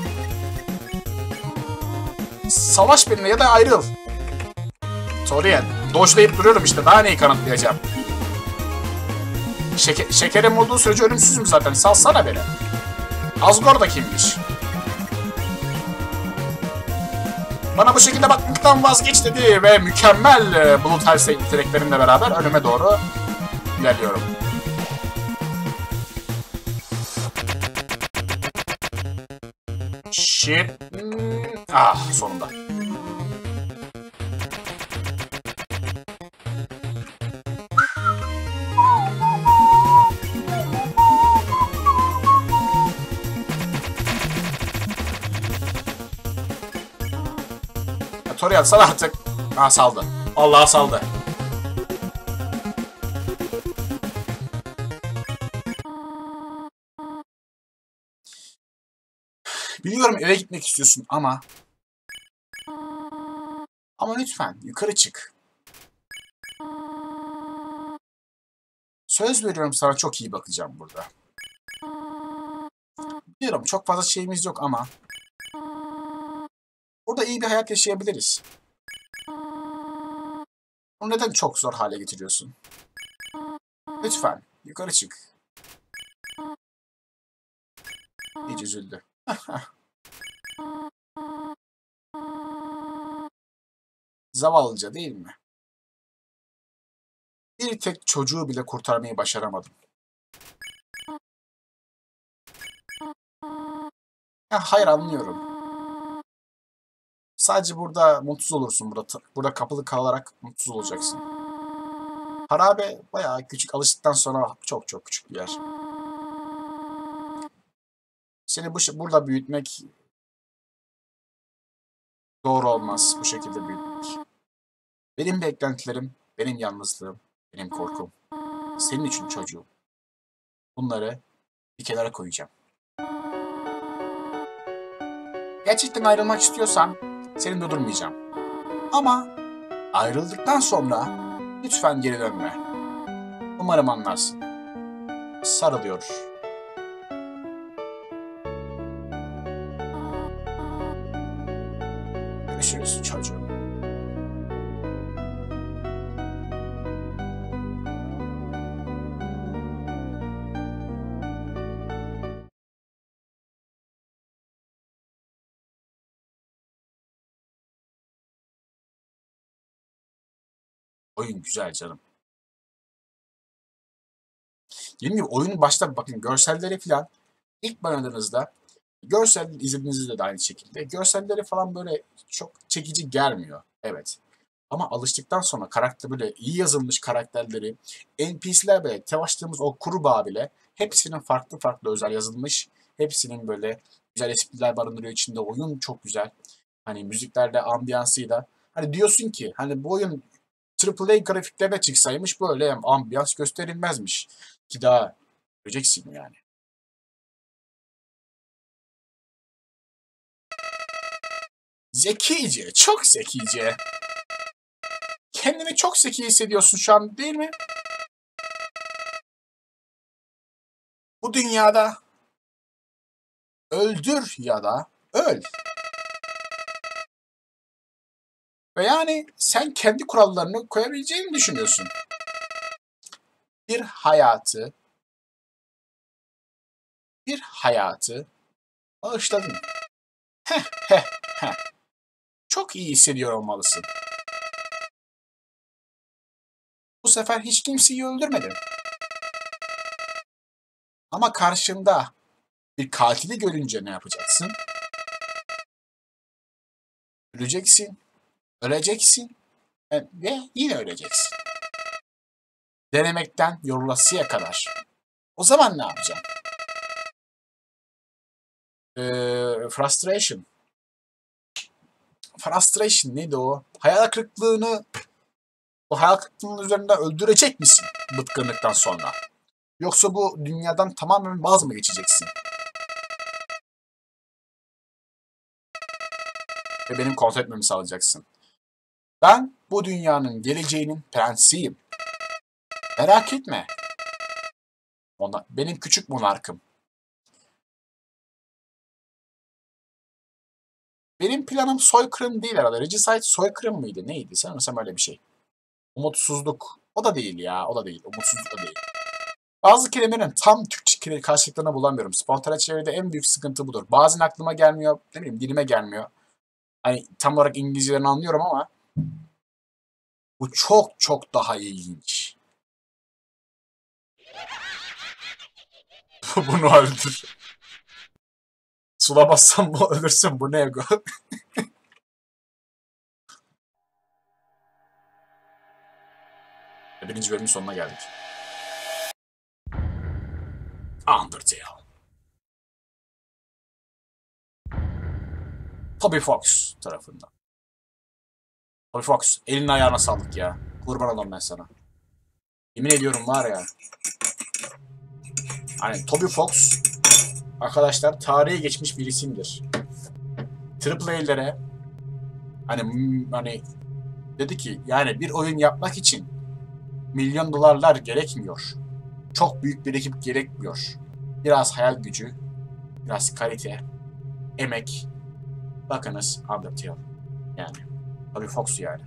Savaş benimle ya da ayrıl. Toriel, dojlayıp duruyorum işte. Daha neyi kanıtlayacağım? Şeker, şekerim olduğu sürece ölümsüzüm zaten. Salsana beni. Asgore da kimmiş? Bana bu şekilde bakmaktan vazgeç dedi ve mükemmel e, bulut her yeteneklerimle beraber önüme doğru ilerliyorum. Shit. Ah, sonunda. Toriel sal artık. Ha saldı. Allah'a saldı. Biliyorum eve gitmek istiyorsun ama... Ama lütfen yukarı çık. Söz veriyorum sana çok iyi bakacağım burada. Biliyorum çok fazla şeyimiz yok ama... Burada iyi bir hayat yaşayabiliriz. Bunu neden çok zor hale getiriyorsun? Lütfen yukarı çık. İyice üzüldü. Zavallıca değil mi? Bir tek çocuğu bile kurtarmayı başaramadım. Ya hayır anlıyorum. Sadece burada mutsuz olursun. Burada, burada kapılı kalarak mutsuz olacaksın. Harabe bayağı küçük. Alıştıktan sonra çok çok küçük bir yer. Seni bu, burada büyütmek doğru olmaz. Bu şekilde büyütmek. Benim beklentilerim, benim yalnızlığım, benim korkum. Senin için çocuğum. Bunları bir kenara koyacağım. Gerçekten ayrılmak istiyorsan seni durdurmayacağım. Ama ayrıldıktan sonra lütfen geri dönme. Umarım anlarsın. Sarılıyor. Görüşürüz çocuğum. Oyun güzel canım. Dediğim gibi oyunun başta bakın görselleri falan ilk oynadığınızda görsel izlediğinizde de aynı şekilde görselleri falan böyle çok çekici gelmiyor. Evet. Ama alıştıktan sonra karakter böyle iyi yazılmış karakterleri, N P C'ler bile, savaştığımız o kurbağa bile hepsinin farklı farklı özel yazılmış. Hepsinin böyle güzel espriler barındırıyor içinde. Oyun çok güzel. Hani müziklerle, ambiyansıyla. Hani diyorsun ki hani bu oyun Triple A grafiklerine çıksaymış böyle ambiyans gösterilmezmiş. Ki daha göreceksin yani. Zekice, çok zekice. Kendini çok zeki hissediyorsun şu an değil mi? Bu dünyada öldür ya da öl. Ve yani sen kendi kurallarını koyabileceğini düşünüyorsun. Bir hayatı, bir hayatı bağışladın. Heh heh heh. Çok iyi hissediyor olmalısın. Bu sefer hiç kimseyi öldürmedin. Ama karşında bir katili görünce ne yapacaksın? Öleceksin, öleceksin ve yine öleceksin. Denemekten yorulasıya kadar. O zaman ne yapacaksın? Ee, frustration. Frustration neydi o? Hayal kırıklığını o hayal kırıklığının üzerinde öldürecek misin bıkkınlıktan sonra? Yoksa bu dünyadan tamamen vaz mı geçeceksin? Ve benim kontrol etmemi sağlayacaksın. Ben bu dünyanın geleceğinin prensiyim. Merak etme. Ona, benim küçük monarkım. Benim planım soykırım değil herhalde. Regicide soykırım mıydı? Neydi? Sanırsam öyle bir şey. Umutsuzluk. O da değil ya. O da değil. Umutsuzluk da değil. Bazı kelimelerin tam Türkçe karşılıklarını bulamıyorum. Spontane çeviride en büyük sıkıntı budur. Bazen aklıma gelmiyor. Ne bileyim dilime gelmiyor. Hani tam olarak İngilizcelerini anlıyorum ama bu çok çok daha ilginç. Bunu öldür. Sulamazsam bu ölürsün. Bu ne ego? Birinci bölümün sonuna geldik. Undertale. Toby Fox tarafından. Toby Fox, elini ayağına sağlık ya. Kurban olayım ben sana. Yemin ediyorum var ya. Hani Toby Fox, arkadaşlar tarihe geçmiş bir isimdir. Triple A'lere hani hani dedi ki yani bir oyun yapmak için milyon dolarlar gerekmiyor. Çok büyük bir ekip gerekmiyor. Biraz hayal gücü, biraz kalite, emek. Bakınız Undertale. Yani Toby Fox yani.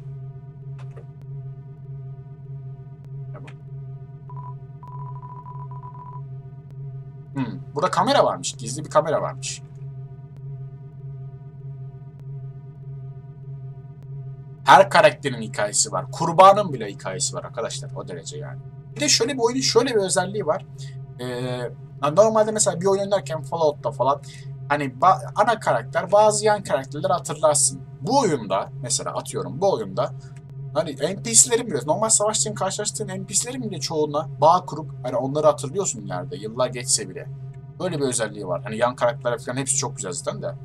Hmm, burada kamera varmış. Gizli bir kamera varmış. Her karakterin hikayesi var. Kurbanın bile hikayesi var arkadaşlar. O derece yani. Bir de şöyle bir oyunun şöyle bir özelliği var. Ee, normalde mesela bir oyun oynarken Fallout'ta falan hani ana karakter bazı yan karakterleri hatırlarsın. Bu oyunda mesela atıyorum bu oyunda hani N P C'lerin bile normal savaştığın karşılaştığın N P C'lerin bile çoğuna bağ kurup hani onları hatırlıyorsun ileride yıllar geçse bile. Böyle bir özelliği var. Hani yan karakterler falan hepsi çok güzel zaten de.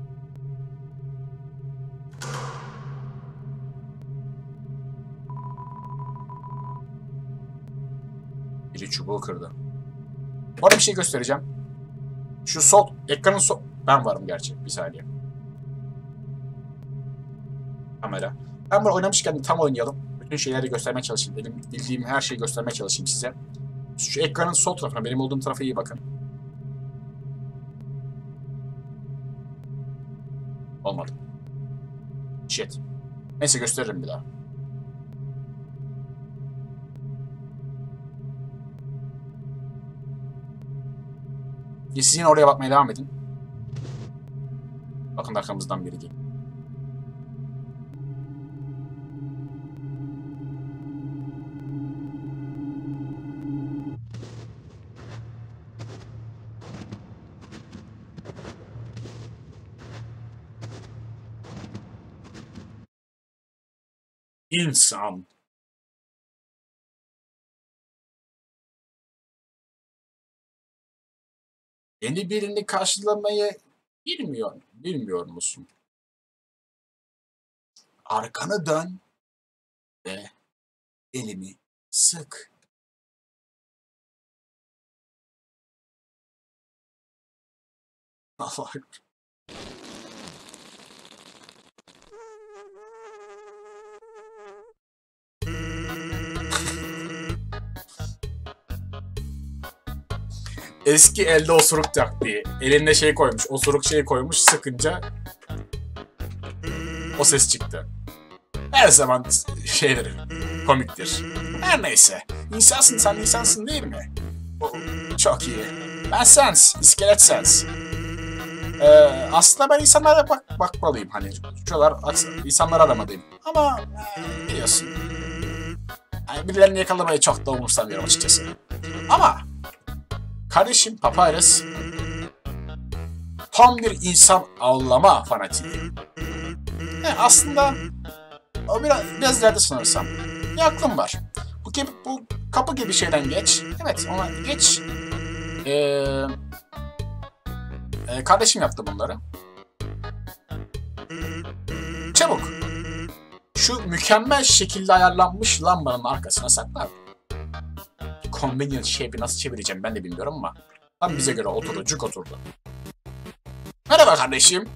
Biri çubuğu kırdı. Bana bir şey göstereceğim. Şu sol, ekranın sol... Ben varım gerçi. Bir saniye. Kamera. Ben böyle oynamışken tam oynayalım. Bütün şeyleri göstermeye çalışayım. Benim bildiğim her şeyi göstermeye çalışayım size. Şu ekranın sol tarafına, benim olduğum tarafa iyi bakın. Olmadı. Shit. Neyse gösteririm bir daha. Siz yine oraya bakmaya devam edin. Bakın arkamızdan biri geliyor. İnsan. Yeni birini karşılamayı bilmiyor, bilmiyor musun? Arkanı dön ve elimi sık. Allah'ım. Eski elde osuruk taktiği. Elinde şey koymuş, osuruk şey koymuş, sıkınca o ses çıktı. Her zaman şeydir, komiktir. Her neyse. İnsansın, sen insansın değil mi? O, çok iyi. Ben Sans, iskelet Sans. Ee, aslında ben insanlara bak bakmalıyım hani. Şuralar insanlara aramadayım. Ama e, biliyorsun. Yani birilerini yakalamayı çok da umursamıyorum açıkçası. Ama kardeşim Papyrus tam bir insan avlama fanatiği. E, aslında o biraz, biraz ileride sanırsam. Bir aklım var. Bu, gibi, bu kapı gibi şeyden geç. Evet ona geç. Ee, e, kardeşim yaptı bunları. Çabuk. Şu mükemmel şekilde ayarlanmış lambanın arkasına saklar. Convenient shape'i nasıl çevireceğim ben de bilmiyorum ama tam bize göre oturdu, cuk oturdu. Merhaba kardeşim.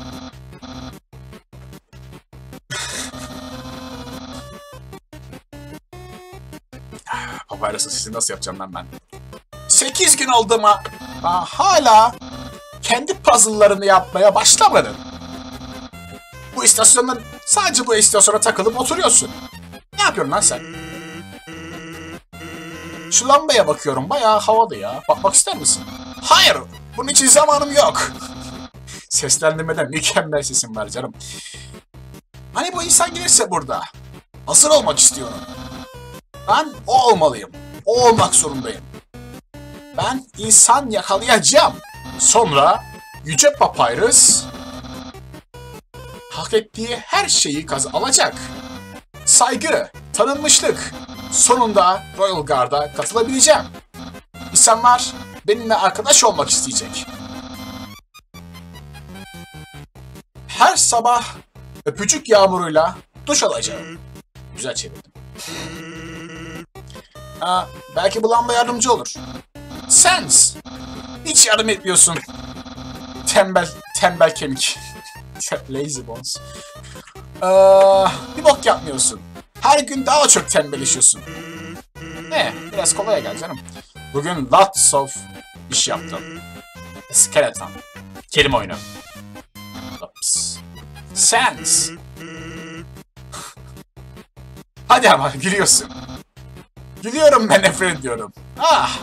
Papyrus'ın sesini nasıl yapacağım lan ben? Sekiz gün oldu ama hala kendi puzzle'larını yapmaya başlamadın. Bu istasyondan sadece bu istasyona takılıp oturuyorsun. Ne yapıyorsun lan sen? Şu lambaya bakıyorum, bayağı havalı ya. Bakmak ister misin? Hayır, bunun için zamanım yok. Seslendirmeden mükemmel sesim var canım. Hani bu insan gelirse burada? Hazır olmak istiyorum. Ben o olmalıyım. O olmak zorundayım. Ben insan yakalayacağım. Sonra Yüce Papyrus hak ettiği her şeyi kaz alacak. Saygı, tanınmışlık. Sonunda Royal Guard'a katılabileceğim. İnsanlar benimle arkadaş olmak isteyecek. Her sabah öpücük yağmuruyla duş alacağım. Güzel çevirdim. Ha, belki bu lamba yardımcı olur. Sans! Hiç yardım etmiyorsun. Tembel, tembel kemik. Lazy bones. Ee, bir bok yapmıyorsun. Her gün daha çok tembelleşiyorsun. Ne? Biraz kolaya gel canım. Bugün lots of iş yaptım. Skeleton. Kelime oyunu. Ops. Sans. Hadi ama gülüyorsun. Gülüyorum ben, nefret ediyorum. Ah.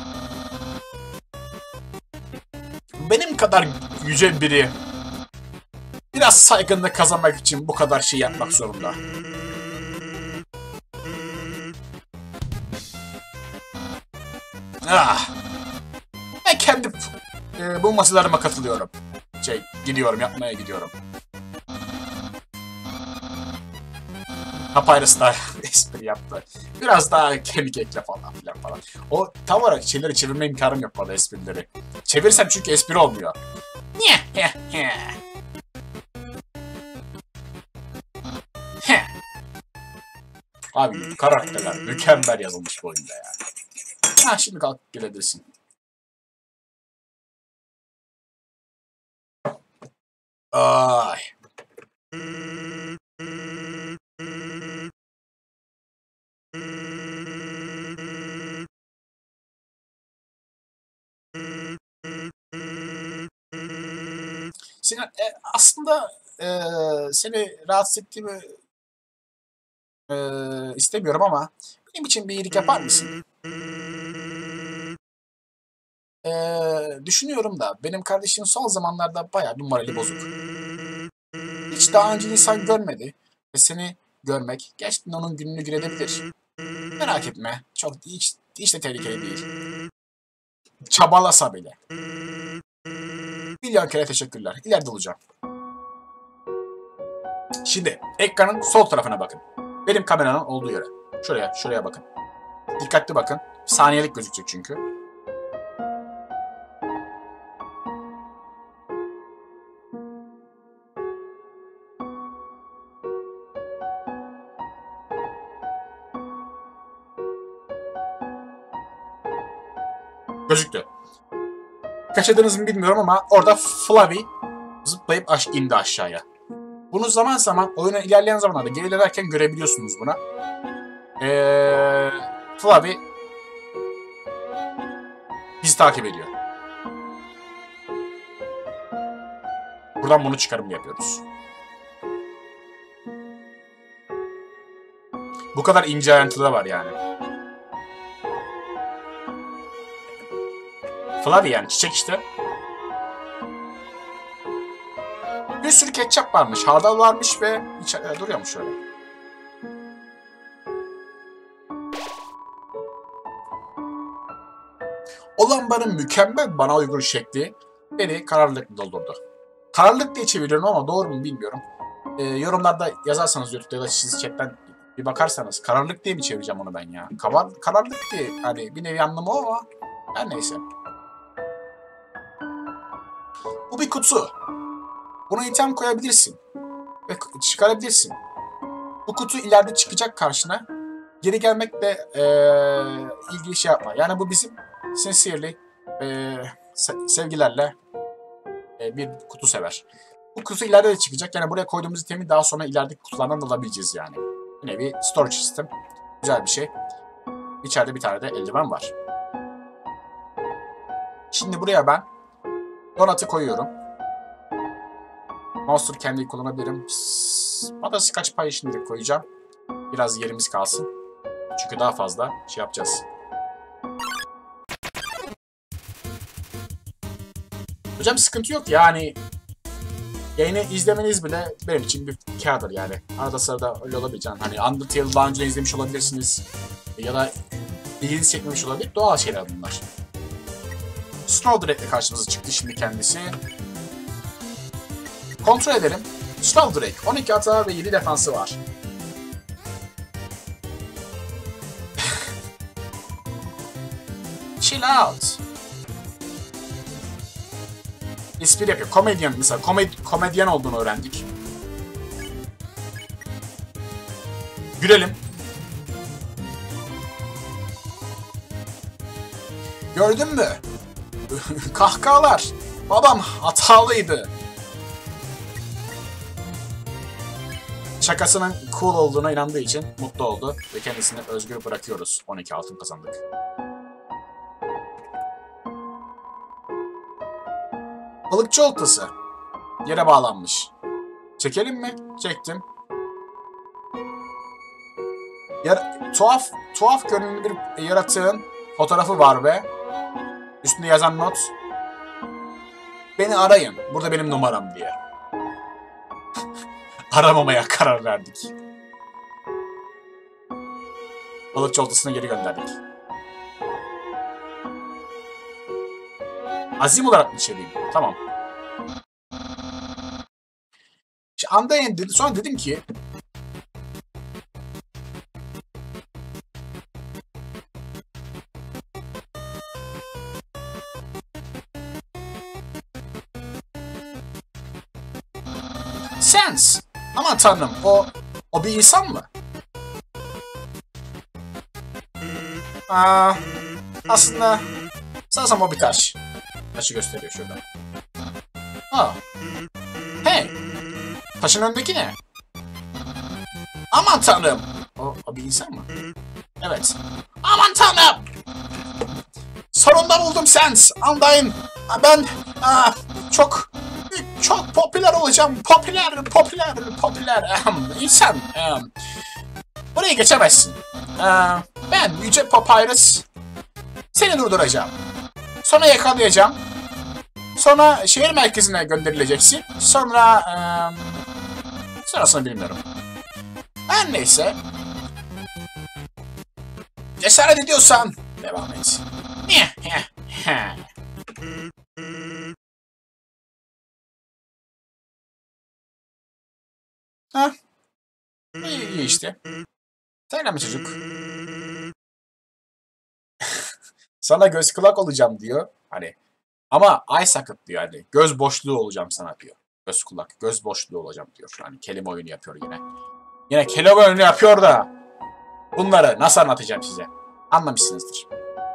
Benim kadar yüce biri biraz saygınlık kazanmak için bu kadar şey yapmak zorunda. Ah. Ben kendi e, bu masalarıma katılıyorum. Şey, gidiyorum, yapmaya gidiyorum. Papyrus da espri yaptı. Biraz daha kemik ekle falan filan falan. O tam olarak şeyleri çevirme imkanım yok bana, esprileri. Çevirsem çünkü espri olmuyor. Abi karakterler mükemmel yazılmış bu oyunda ya. Ha şimdi kalkıp gelebilirsin. Ay. Seni, e, aslında e, seni rahatsız ettiğimi e, istemiyorum ama benim için bir iyilik yapar mısın? E, düşünüyorum da benim kardeşim son zamanlarda bayağı bir morali bozuk. Hiç daha önce insan görmedi ve seni görmek gerçekten onun gününü gülebilir. Merak etme, çok hiç, hiç de tehlikeli değil. Çabalasa bile. Milyon kere teşekkürler. İleride olacağım. Şimdi ekranın sol tarafına bakın. Benim kameranın olduğu yere. Şuraya, şuraya bakın. Dikkatli bakın. Saniyelik gözükecek çünkü. Gözüktü. Kaçırdınız mı bilmiyorum ama orada Flavi zıplayıp aş indi aşağıya. Bunu zaman zaman oyuna ilerleyen zamanlarda gerilerken görebiliyorsunuz buna. Ee, Flavi bizi takip ediyor. Buradan bunu çıkarım yapıyoruz. Bu kadar ince ayrıntıda var yani. Flavi yani çiçek işte. Bir sürü ketçap varmış, hardal varmış ve içeride duruyormuş öyle. O lambanın mükemmel bana uygun şekli beni kararlılıkla doldurdu. Kararlılık diye çeviriyorum ama doğru mu bilmiyorum. Ee, yorumlarda yazarsanız YouTube'da ya da siz chatten bir bakarsanız kararlılık diye mi çevireceğim onu ben ya? Kavar, kararlılık diye hani bir nevi anlamı o ama her neyse. Bu bir kutu. Buna item koyabilirsin. Ve çıkarabilirsin. Bu kutu ileride çıkacak karşına. Geri gelmekle ee, ilgili şey yapma. Yani bu bizim sincerely ee, sevgilerle ee, bir kutu sever. Bu kutu ileride de çıkacak. Yani buraya koyduğumuz itemi daha sonra ilerideki kutulardan da alabileceğiz yani. Bir nevi storage system. Güzel bir şey. İçeride bir tane de eldiven var. Şimdi buraya ben donatı koyuyorum. Monster Candy'yi kullanabilirim. Badası kaç pay şimdilik koyacağım. Biraz yerimiz kalsın. Çünkü daha fazla şey yapacağız. Hocam sıkıntı yok yani. Yayını izlemeniz bile benim için bir kârdır yani. Arada sırada öyle olabilir. Hani Undertale daha önce izlemiş olabilirsiniz. Ya da ilginizi çekmemiş olabilir. Doğal şeyler bunlar. Snowdrake'le karşımıza çıktı şimdi kendisi. Kontrol edelim. Snowdrake on iki hata ve yedi defansı var. Chill out. espri yapıyor. Komedyen mesela. Komed komedyen olduğunu öğrendik. Gülelim. Gördün mü? Kahkahalar. Babam hatalıydı. Şakasının cool olduğuna inandığı için mutlu oldu ve kendisini özgür bırakıyoruz. on iki altın kazandık. Balıkçı oltası. Yere bağlanmış. Çekelim mi? Çektim. Yar tuhaf, tuhaf görünümlü bir yaratığın fotoğrafı var ve üstünde yazan not. Beni arayın. Burada benim numaram diye. Aramamaya karar verdik. Balıkçı oltasına geri gönderdik. Azim olarak mı çevireyim? Tamam. İşte Undyne dedi. Sonra dedim ki Sense. Aman tanrım, o o bir insan mı? Aa, aslında sanırsam o bir taş. Taşı gösteriyor şurada. Aa. Hey! Taşın önündeki ne? Aman tanrım! O, o bir insan mı? Evet. Aman tanrım! Sonunda buldum Sense. Undyne. Ben aa, çok çok pop olacağım. Popüler, popüler, popüler. Ahem, İnsan. Ahem. Buraya geçemezsin. Ee, ben Yüce Papyrus. Seni durduracağım. Sonra yakalayacağım. Sonra şehir merkezine gönderileceksin. Sonra... Ee, sonrasını bilmiyorum. Her neyse. Cesaret ediyorsan devam et. Ha? İyi, iyi işte. Sen mi çocuk? Sana göz kulak olacağım diyor. Hani ama eye socket diyor hani. Göz boşluğu olacağım sana diyor. Göz kulak, göz boşluğu olacağım diyor. Hani kelime oyunu yapıyor yine. Yine kelime oyunu yapıyor da bunları nasıl anlatacağım size? Anlamışsınızdır.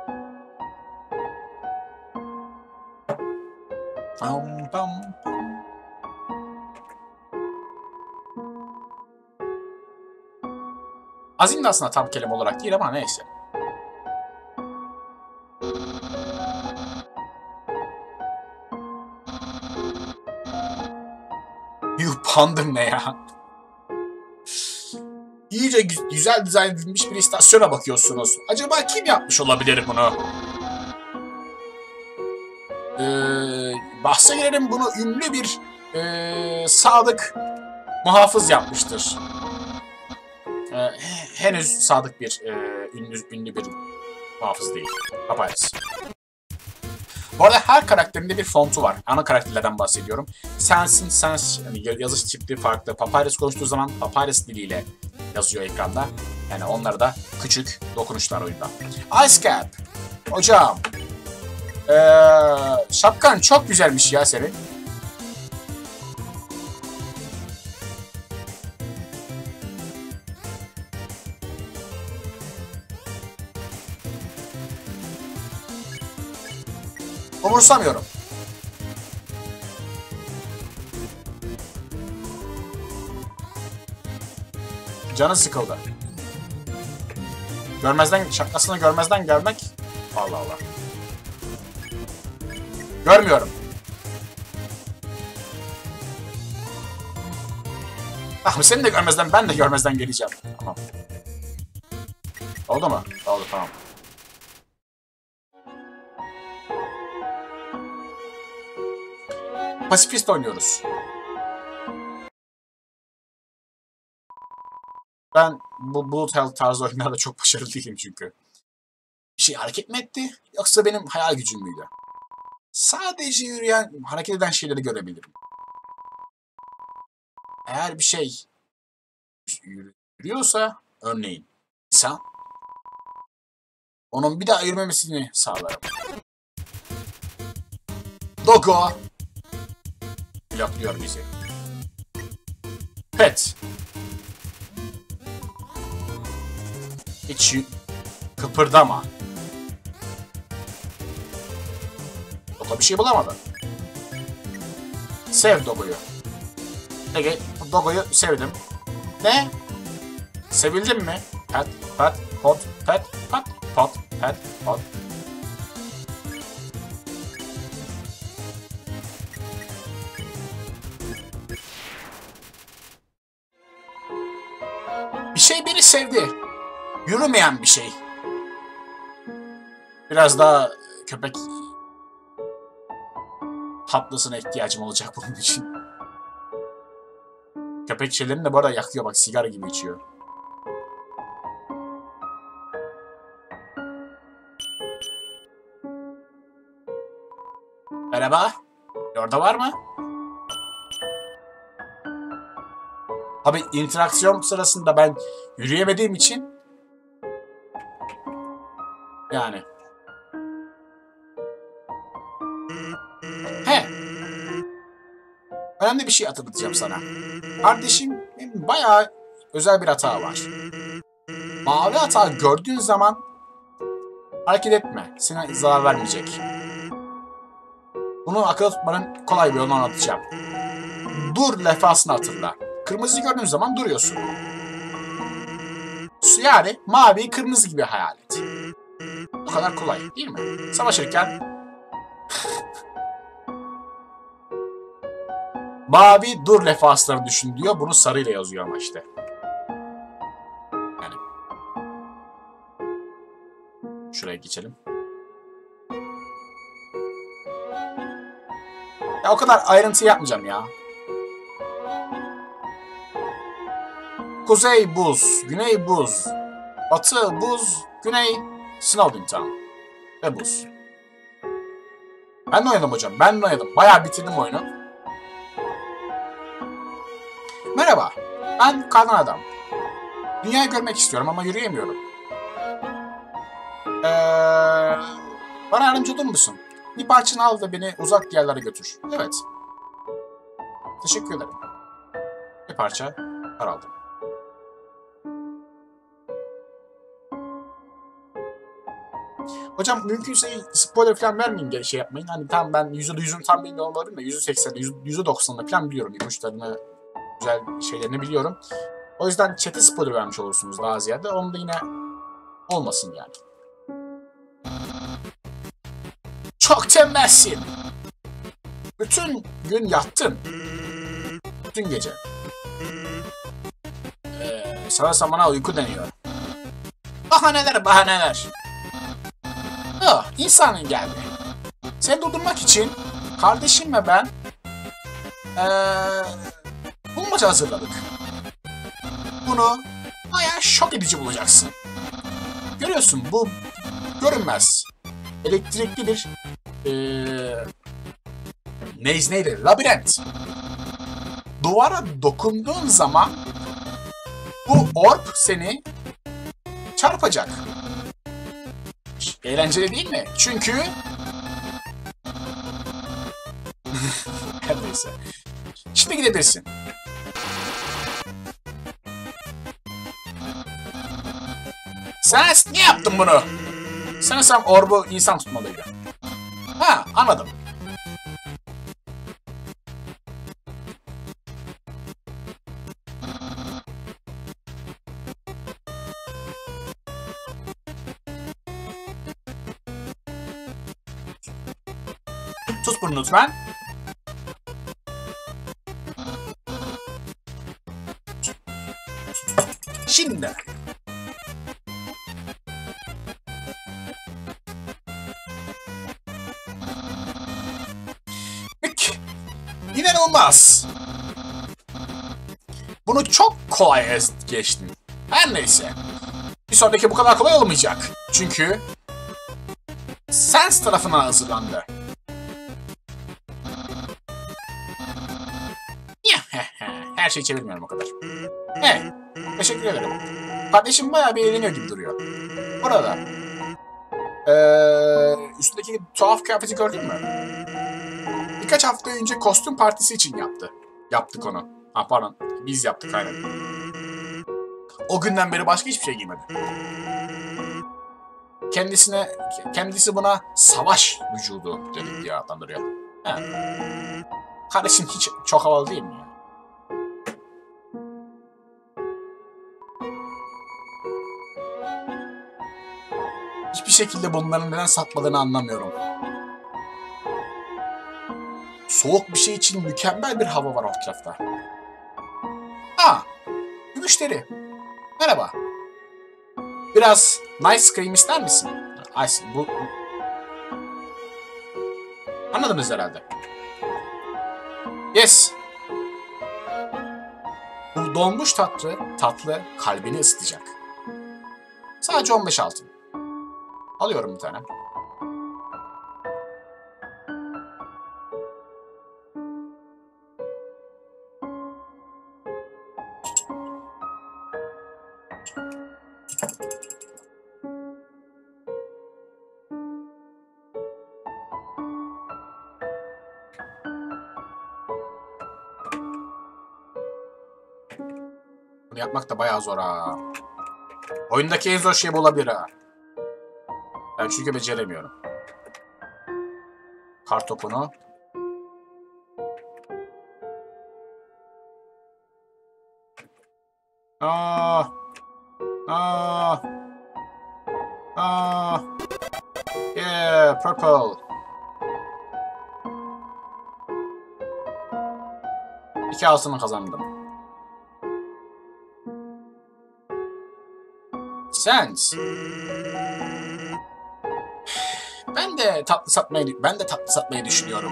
Pam pam pam. Azim de aslında tam kelime olarak değil ama neyse. Yuh, pandım ne ya? İyice gü güzel dizayn edilmiş bir istasyona bakıyorsunuz. Acaba kim yapmış olabilir bunu? Ee, bahse girelim, bunu ünlü bir ee, sadık muhafız yapmıştır. Ee, henüz sadık bir ee, ünlü, ünlü bir muhafız değil. Papyrus. Bu arada her karakterinde bir fontu var. Ana karakterlerden bahsediyorum. Sensin, sens, yani yazış tipli farklı. Papyrus konuştuğu zaman Papyrus diliyle yazıyor ekranda. Yani onları da küçük dokunuşlar oyunda. Ice Cap. Hocam. Ee, şapkan çok güzelmiş ya senin. Umursamıyorum. Canı sıkıldı. Görmezden, şapkasını görmezden gelmek. Allah Allah. Görmüyorum. Ah, seni de görmezden, ben de görmezden geleceğim. Tamam. Oldu mu? Oldu, tamam. Pasifist oynuyoruz. Ben bu Bullet Hell tarzı oyunlarda çok başarılı değilim çünkü. Bir şey hareket mi etti? Yoksa benim hayal gücüm müydü? Sadece yürüyen, hareket eden şeyleri görebilirim. Eğer bir şey yürüyorsa, örneğin insan, onun bir daha yürümemesini sağlarım. Dogo blokluyor bizi. Pet. Hiç kıpırdama. Dogo bir şey bulamadı. Sev Dogo'yu. Peki Dogo'yu sevdim. Ne? Sevildin mi? Pet, pet, pot, pet, pet, pot, pet, pot. Bir şey beni sevdi. Yürümeyen bir şey. Biraz daha köpek tatlısına ihtiyacım olacak bunun için. Köpek şeylerini de bu arada yakıyor, bak sigara gibi içiyor. Merhaba. Orada var mı? Abi interaksiyon sırasında ben yürüyemediğim için yani. He. Önemli bir şey hatırlatacağım sana. Kardeşim, bayağı özel bir hata var. Mavi hata gördüğün zaman hareket etme. Sana zarar vermeyecek. Bunu akılda tutmanın kolay bir yolunu anlatacağım. Dur lefasını hatırla. Kırmızı gördüğün zaman duruyorsun. Yani mavi kırmızı gibi hayal et. Bu kadar kolay değil mi? Savaşırken Mavi dur refahsları düşün diyor. Bunu sarıyla yazıyor ama işte. Yani. Şuraya geçelim. Ya o kadar ayrıntı yapmayacağım ya. Kuzey buz, güney buz, batı buz, güney Snowdin Town ve buz. Ben de oynadım hocam, ben de oynadım. Bayağı bitirdim oyunu. Merhaba, ben kardan adam. Dünyayı görmek istiyorum ama yürüyemiyorum. Ee, bana yardımcı olur musun? Bir parçanı al da beni uzak yerlere götür. Evet. Teşekkür ederim. Bir parça para aldım. Hocam mümkünse spoiler falan vermeyin diye şey yapmayın. Hani tam ben yüzde yüzün tam bilmiyor olabilirim de yüzde seksenini, yüzde doksanını falan biliyorum. İpuçlarını, güzel şeylerini biliyorum. O yüzden chat'e spoiler vermiş olursunuz daha ziyade. Onu da yine olmasın yani. Çok tembelsin. Bütün gün yattın. Bütün gece. Ee, sanırsam bana uyku deniyor. Bahaneler bahaneler. Oh, insanın geldi. Seni durdurmak için kardeşim ve ben ee, bulmaca hazırladık. Bunu bayağı şok edici bulacaksın. Görüyorsun bu görünmez. Elektrikli bir ee, nezneyle labirent. Duvara dokunduğun zaman bu orb seni çarpacak. Eğlenceli değil mi? Çünkü her neyse. Şimdi gidebilirsin. Sen niye yaptın bunu? Sanırsam orbu insan tutmalıydı. Ha, anladım. Tut bunu lütfen. Şimdi. Peki. İnanılmaz. Bunu çok kolay geçtim. Her neyse. Bir sonraki bu kadar kolay olmayacak. Çünkü Sans tarafından hazırlandı. Her şeyi çevirmiyorum o kadar. Evet. Teşekkür ederim. Kardeşim bayağı bir eğleniyor gibi duruyor. Burada. Ee, üstündeki tuhaf kıyafeti gördün mü? Birkaç hafta önce kostüm partisi için yaptı. Yaptık onu. Ha pardon. Biz yaptık aynen. O günden beri başka hiçbir şey giymedi. Kendisine, kendisi buna savaş vücudu dedik diye adlandırıyor. He. Kardeşim hiç çok havalı değil mi ya? Hiçbir şekilde bunların neden satmadığını anlamıyorum. Soğuk bir şey için mükemmel bir hava var o tarafta. Ha, bir müşteri. Merhaba. Biraz nice cream ister misin? Ice, bu... Anladınız herhalde. Yes. Bu donmuş tatlı, tatlı kalbini ısıtacak. Sadece on beş altın. Alıyorum bir tane. Bunu yapmak da bayağı zor ha. Oyundaki en zor şey bu olabilir ha. Ben çünkü beceremiyorum. Kartopunu. Aa. Aa. Aa. Yeah, purple. İki altını kazandım. Sens. Ben de tatlı satmayı ben de tatlı satmayı düşünüyorum.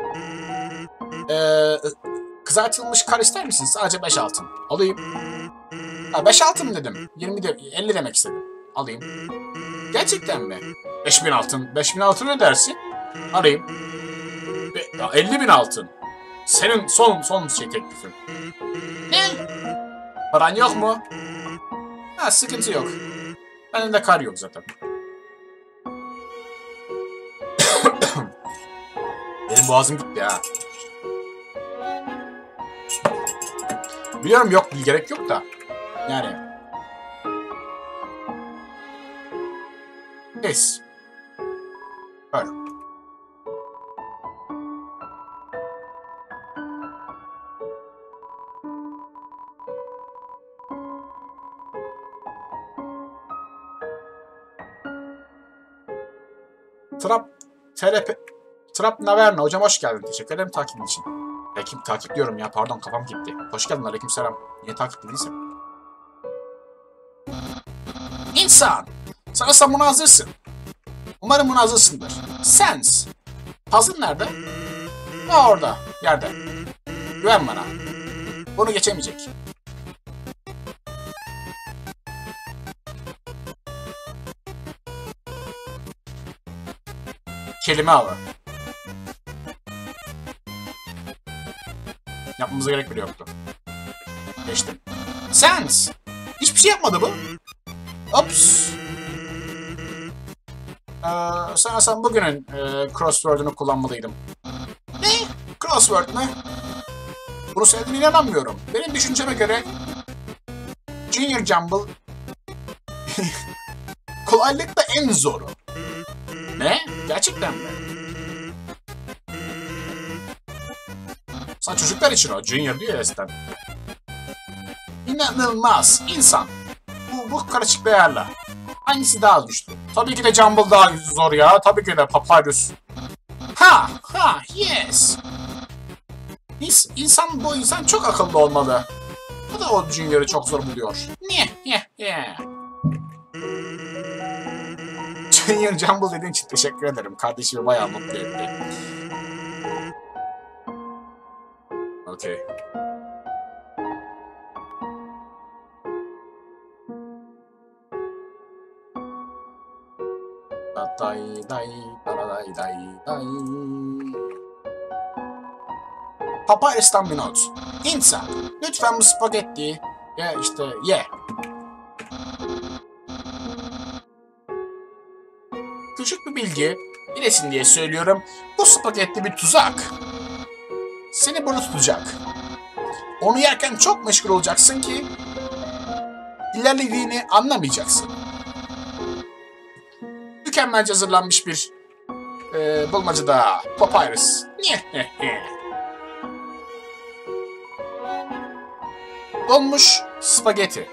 Ee, kızartılmış kar ister misin? Sadece beş altın. Alayım. Ha, beş altın dedim. yirmi de, elli demek istedim. Alayım. Gerçekten mi? beş bin altın. beş bin altın ne dersin? Alayım. Be ya, elli bin altın. Senin son son şey teklifin. Ne? Paran yok mu? Ha, sıkıntı yok. Benim de kar yok zaten. Benim boğazım gitti ya. Biliyorum yok, gerek yok da. Yani. Pes. Öyle. Trap, T R P, Trap Naverna hocam hoş geldin. Teşekkür ederim takibin için. Takip, takip diyorum ya, pardon kafam gitti. Hoş geldin, aleykümselam. Niye takip değilsem? İnsan, sanırsam buna hazırsın. Umarım buna hazırsındır. Sens, puzzle nerede? Ha, orada, yerde. Güven bana. Bunu geçemeyecek. Kelime avı. Yapmamıza gerek bile yoktu. Geçtim. Sens! Hiçbir şey yapmadı bu. Ops! Ee, sanırsam bugünün e, crossword'unu kullanmalıydım. Ne? Crossword mu? Bunu söylediğine inanamıyorum. Benim düşünceme göre Junior Jumble kolaylıkla en zoru. Ne? Gerçekten mi? Sen çocuklar için o. Junior diyor ya eskiden. İnanılmaz. İnsan. Bu, bu karışık ayarla. Hangisi daha güçlü? Tabii ki de Jumble daha zor ya. Tabii ki de Papyrus. Ha! Ha! Yes! İns insan, bu insan çok akıllı olmalı. Bu da o Junior'ı çok zor buluyor. Niye? Niye? Niye? Junior Jumble dediğin için teşekkür ederim. Kardeşimi bayağı mutlu etti. Okey. Day day day day day. Papyrus'tan bir not. İnsan, lütfen bu spagetti ya işte ye. Küçük bir bilgi, bilesin diye söylüyorum. Bu spagetti bir tuzak. Seni burada tutacak. Onu yerken çok meşgul olacaksın ki ilerlediğini anlamayacaksın. Mükemmelce hazırlanmış bir e, bulmacada Papyrus. Donmuş spagetti.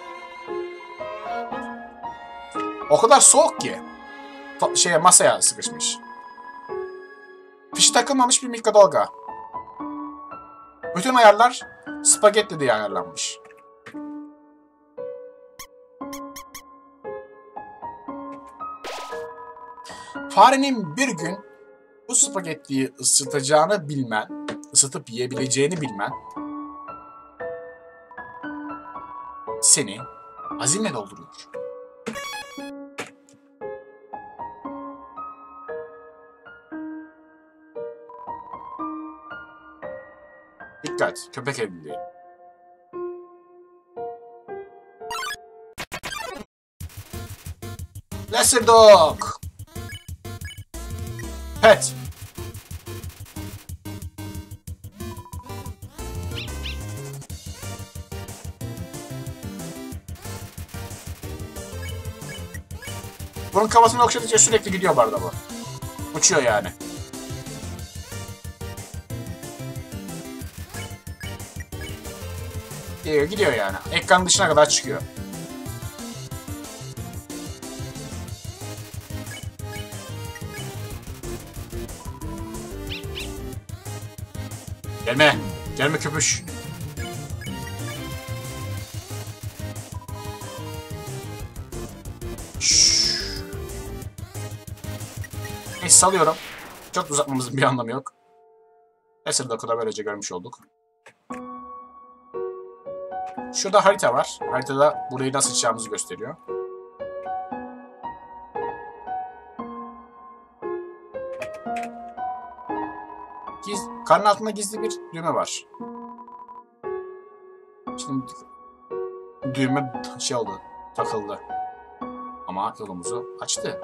O kadar soğuk ki şeye, masaya sıkışmış. Fişi takılmamış bir mikrodalga. Bütün ayarlar spagetti diye ayarlanmış. Farenin bir gün bu spagettiyi ısıtacağını bilmen, ısıtıp yiyebileceğini bilmen seni azimle dolduruyor. Dikkat, köpek evliliği. Lesser Dog. Pet. Bunun kafasını okşadıkça sürekli gidiyor bu arada bu. Uçuyor yani. Gidiyor, gidiyor yani. Ekranın dışına kadar çıkıyor. Gelme. Gelme köpüş. salıyorum. Çok uzatmamızın bir anlamı yok. Esir Doku'da böylece görmüş olduk. Şurada harita var. Haritada burayı nasıl açacağımızı gösteriyor. Giz, karnın altında gizli bir düğme var. Şimdi düğme şey oldu, takıldı. Ama yolumuzu açtı.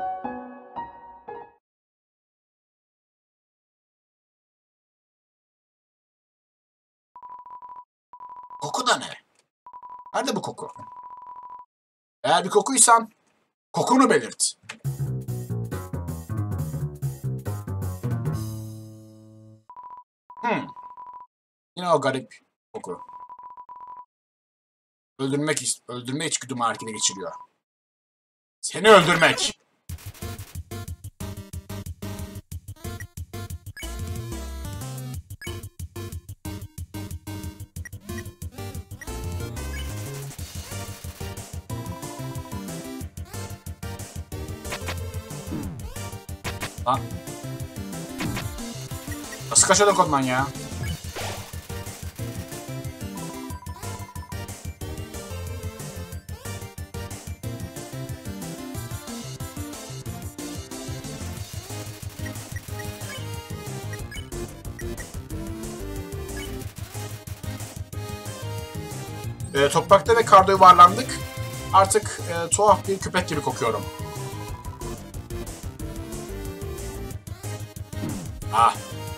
Koku da ne? Nerede bu koku? Eğer bir kokuysan kokunu belirt. Hmm. Yine o garip koku. Öldürmek, öldürme içgüdümü harekete geçiriyor. Seni öldürmek. Lan. Nasıl kaçıyorduk ondan ya? E, toprakta ve karda yuvarlandık. Artık e, tuhaf bir köpek gibi kokuyorum. Ah.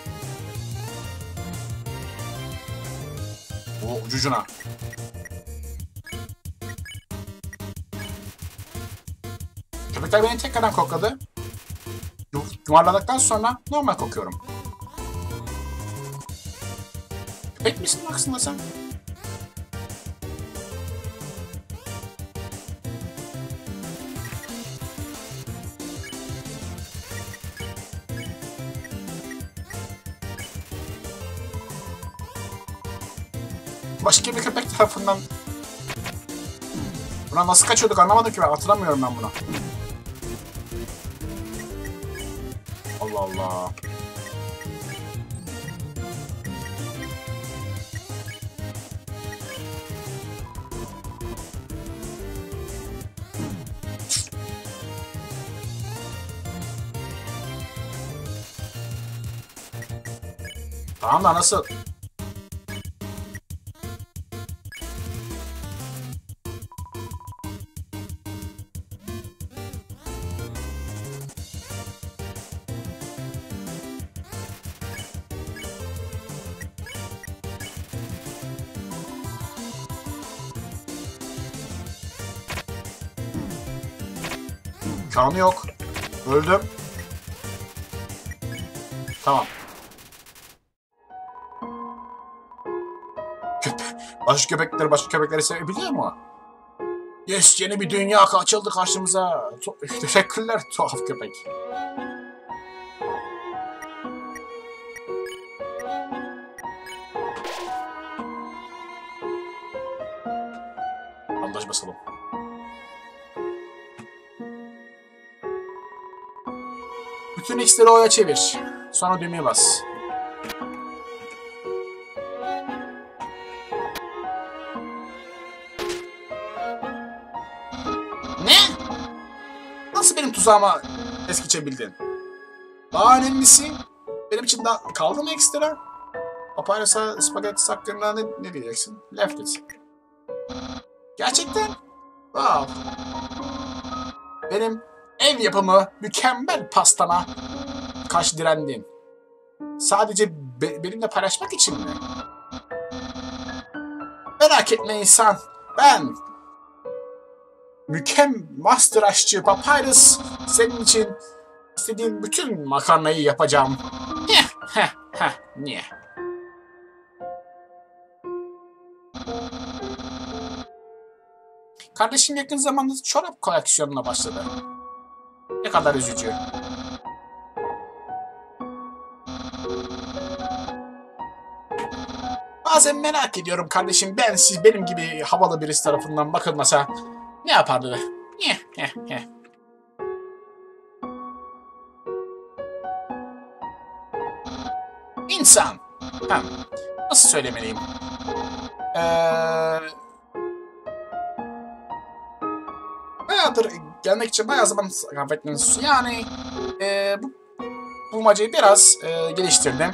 O ucucuna. Köpekler beni tekrardan kokladı. Yuvarladıktan sonra normal kokuyorum. Köpek misin aslında sen? Başka bir köpek tarafından... Buna nasıl kaçıyorduk anlamadım ki ben. Hatırlamıyorum ben bunu. Allah Allah. Tamam da nasıl? Kanı yok. Öldüm. Tamam. Köpe başka köpekler başka köpekleri sevebiliyor mu? Yes, yeni bir dünya açıldı karşımıza. Teşekkürler tuhaf köpek. Bandaj basalım. Bütün X'leri O'ya çevir. Sonra düğmeye bas. Ne? Nasıl benim tuzağıma es geçebildin? Daha önemlisi, benim için daha kaldı mı ekstra? Papyrus'a spagetti hakkında ne, ne diyeceksin? Left it. Gerçekten? Wow. Benim ev yapımı mükemmel pastama karşı direndin. Sadece be benimle paylaşmak için mi? Merak etme insan. Ben mükemmel master aşçı Papyrus senin için istediğin bütün makarnayı yapacağım. Heh heh heh niye? Kardeşim yakın zamanda çorap koleksiyonuna başladı. Ne kadar üzücü. Bazen merak ediyorum kardeşim, ben siz benim gibi havalı birisi tarafından bakılmasa ne yapardı? İnsan. Ha, nasıl söylemeliyim? Eee... Bayağıdır gelmek için bayağı zaman sarf etmeniz. Yani e, bu bulmacayı biraz e, geliştirdim.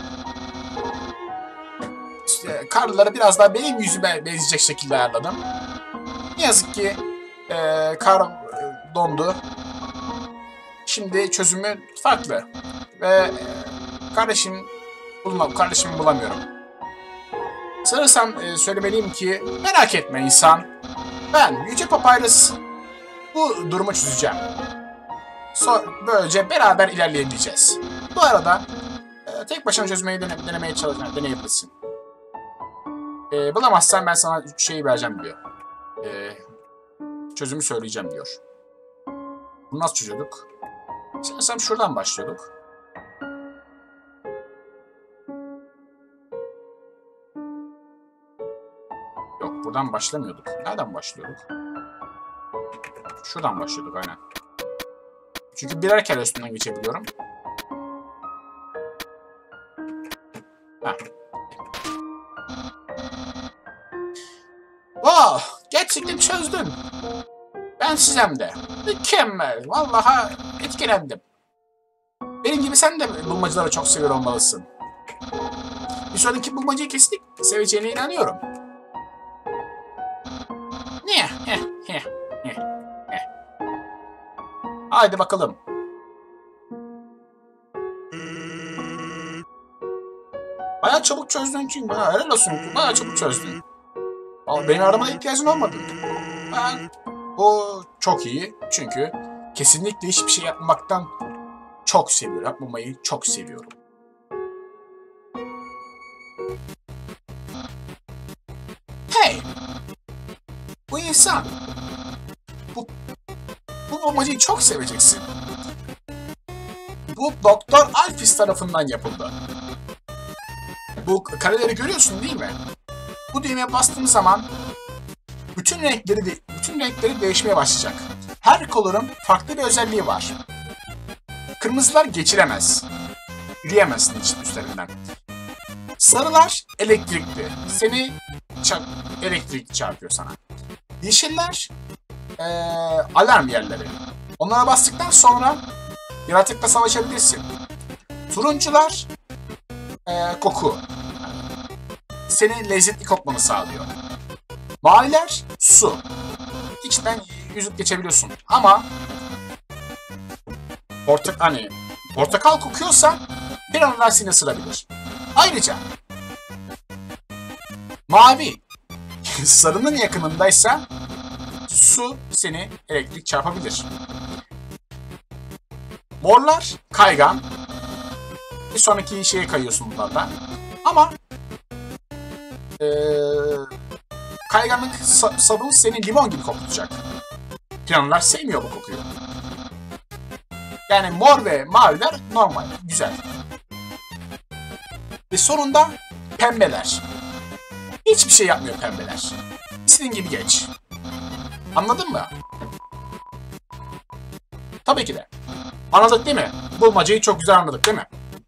İşte karları biraz daha benim yüzüme benzeyecek şekilde ayarladım. Ne yazık ki e, kar e, dondu. Şimdi çözümü farklı. Ve e, kardeşim bulmam, kardeşimi bulamıyorum. Sanırsam e, söylemeliyim ki merak etme insan. Ben Yüce Papyrus bu durumu çözeceğim. So böylece beraber ilerleyebileceğiz. Bu arada e, tek başına çözmeyi dene denemeye çalışacağım, deneyebilirsin. E, bulamazsan ben sana üç şeyi vereceğim diyor. E, çözümü söyleyeceğim diyor. Bunu nasıl çözüyorduk? Sanırsam şuradan başlıyorduk. Yok, buradan başlamıyorduk. Nereden başlıyorduk? Şuradan başlıyorduk aynen. Çünkü birer kere üstünden geçebiliyorum. Heh. Wow! Gerçekten çözdün. Ben sizem de. Mükemmel. Vallahi etkilendim. Benim gibi sen de bulmacaları çok seviyor olmalısın. Bir sonraki bulmacayı kesinlikle seveceğine inanıyorum. Niye? Heh, heh, heh, heh. Haydi bakalım. Bayağı çabuk çözdün çünkü. Bayağı helal olsun. Bayağı çabuk çözdün. Ama benim aramaya ihtiyacın olmadı. Ben, o çok iyi. Çünkü kesinlikle hiçbir şey yapmaktan çok seviyorum. Yapmamayı çok seviyorum. Hey! Bu insan. Bu, bu bulmacayı çok seveceksin. Bu Doktor Alphys tarafından yapıldı. Bu kareleri görüyorsun değil mi? Bu düğmeye bastığın zaman bütün renkleri de, bütün renkleri değişmeye başlayacak. Her kolorun farklı bir özelliği var. Kırmızılar geçiremez. Yürüyemezsin hiç üstlerinden. Sarılar elektrikli. Seni çarp, elektrik çarpıyor sana. Yeşiller ee, alarm yerleri. Onlara bastıktan sonra yaratıkla savaşabilirsin. Turuncular ee, koku. Seni lezzetli kokmanı sağlıyor. Maviler su. İçten yüzüp geçebiliyorsun. Ama portak hani portakal kokuyorsa bir anda seni ısırabilir. Ayrıca mavi sarının yakınındaysa su seni elektrik çarpabilir. Morlar kaygan. Bir sonraki şeye kayıyorsun bunlarla. Ama ee, kayganlık sa sabun seni limon gibi kokutacak. Planlar sevmiyor bu kokuyu. Yani mor ve maviler normal, güzel. Ve sonunda pembeler. Hiçbir şey yapmıyor pembeler. İstediğin gibi geç. Anladın mı? Tabii ki de. Anladık değil mi? Bulmacayı çok güzel anladık değil mi?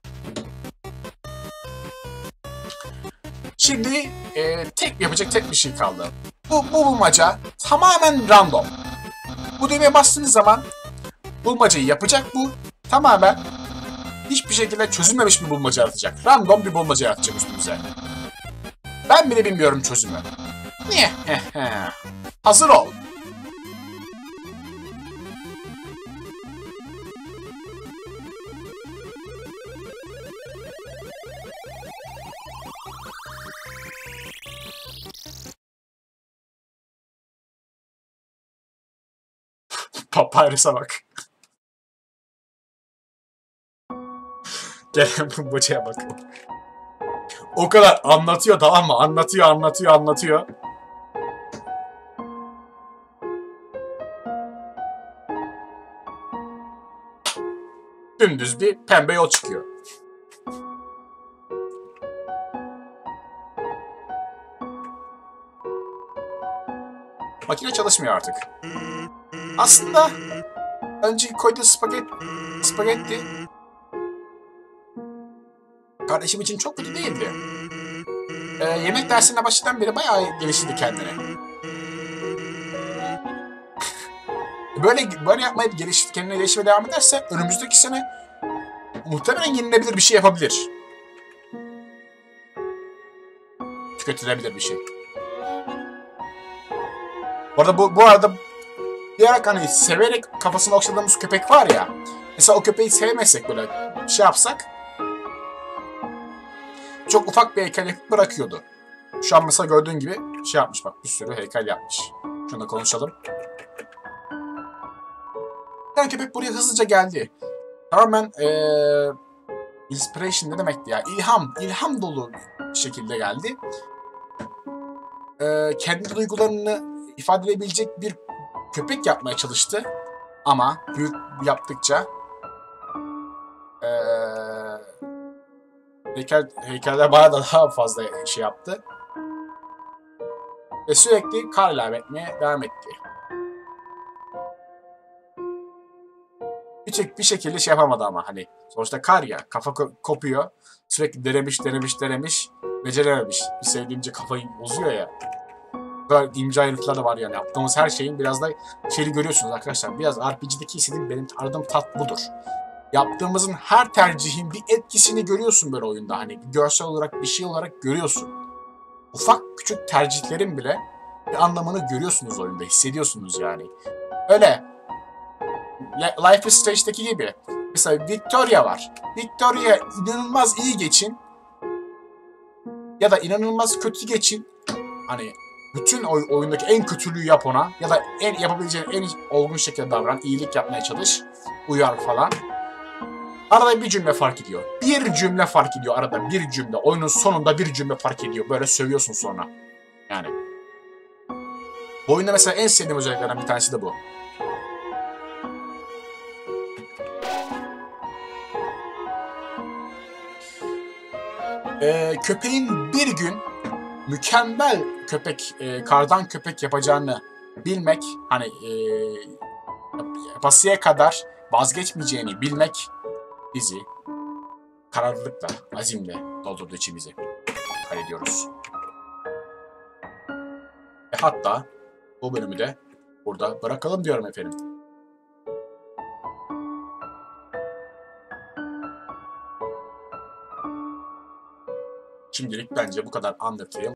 Şimdi e, tek yapacak tek bir şey kaldı. Bu, bu bulmaca tamamen random. Bu düğmeye bastığınız zaman bulmacayı yapacak bu. Tamamen hiçbir şekilde çözülmemiş bir bulmaca yaratacak. Random bir bulmaca yaratacak üstümüze. Ben bile bilmiyorum çözümü. Niye? Hazır ol. Papyrus'a bak. Gelen bulmacaya bak. O kadar anlatıyor tamam mı? Anlatıyor, anlatıyor, anlatıyor. Dümdüz bir pembe yol çıkıyor. Makine çalışmıyor artık. Aslında önce koyduğu spagetti, spagetti kardeşim için çok kötü değildi. Ee, yemek dersine başından beri bayağı geliştirdi kendini. Böyle böyle yapmayıp geliştirip kendine gelişmeye devam ederse önümüzdeki sene muhtemelen yenilebilir bir şey yapabilir. Tüketilebilir bir şey. Bu arada bu, bu arada bir ara hani severek kafasını okşadığımız köpek var ya. Mesela o köpeği sevmezsek böyle şey yapsak çok ufak bir heykel yapıp bırakıyordu. Şu an mesela gördüğün gibi şey yapmış bak bir sürü heykel yapmış. Şunu da konuşalım. Yani köpek buraya hızlıca geldi. Tamamen ee, inspiration ne demekti ya? İlham, ilham dolu bir şekilde geldi. Ee, kendi duygularını ifade edebilecek bir köpek yapmaya çalıştı. Ama büyük yaptıkça ee, heykel, heykeller bayağı da daha fazla şey yaptı. Ve sürekli kar ilave etmeye devam etti. Bir, bir şekilde şey yapamadı ama hani sonuçta kar ya kafa kopuyor. Sürekli denemiş denemiş denemiş becerememiş. Bir sevdiğince kafayı bozuyor ya. Böyle ince ayrıntılar da var yani. Yaptığımız her şeyin biraz da şeyi görüyorsunuz arkadaşlar. Biraz R P G'deki istediğim benim aradığım tat budur. Yaptığımızın her tercihin bir etkisini görüyorsun böyle oyunda. Hani bir görsel olarak bir şey olarak görüyorsun. Ufak küçük tercihlerin bile bir anlamını görüyorsunuz oyunda. Hissediyorsunuz yani. Öyle. Life is Strange'deki gibi. Mesela Victoria var. Victoria inanılmaz iyi geçin ya da inanılmaz kötü geçin. Hani bütün oy oyundaki en kötülüğü yap ona ya da en yapabileceğin en olgun şekilde davran, iyilik yapmaya çalış, uyar falan. Arada bir cümle fark ediyor. Bir cümle fark ediyor arada bir cümle. Oyunun sonunda bir cümle fark ediyor. Böyle sövüyorsun sonra. Yani. Bu oyunda mesela en sevdiğim özelliklerden bir tanesi de bu. Ee, köpeğin bir gün mükemmel köpek, e, kardan köpek yapacağını bilmek, hani e, yapasıya kadar vazgeçmeyeceğini bilmek bizi kararlılıkla, azimle doldurdu içimizi. Hallediyoruz. E hatta bu bölümü de burada bırakalım diyorum efendim. Şimdilik bence bu kadar Undertale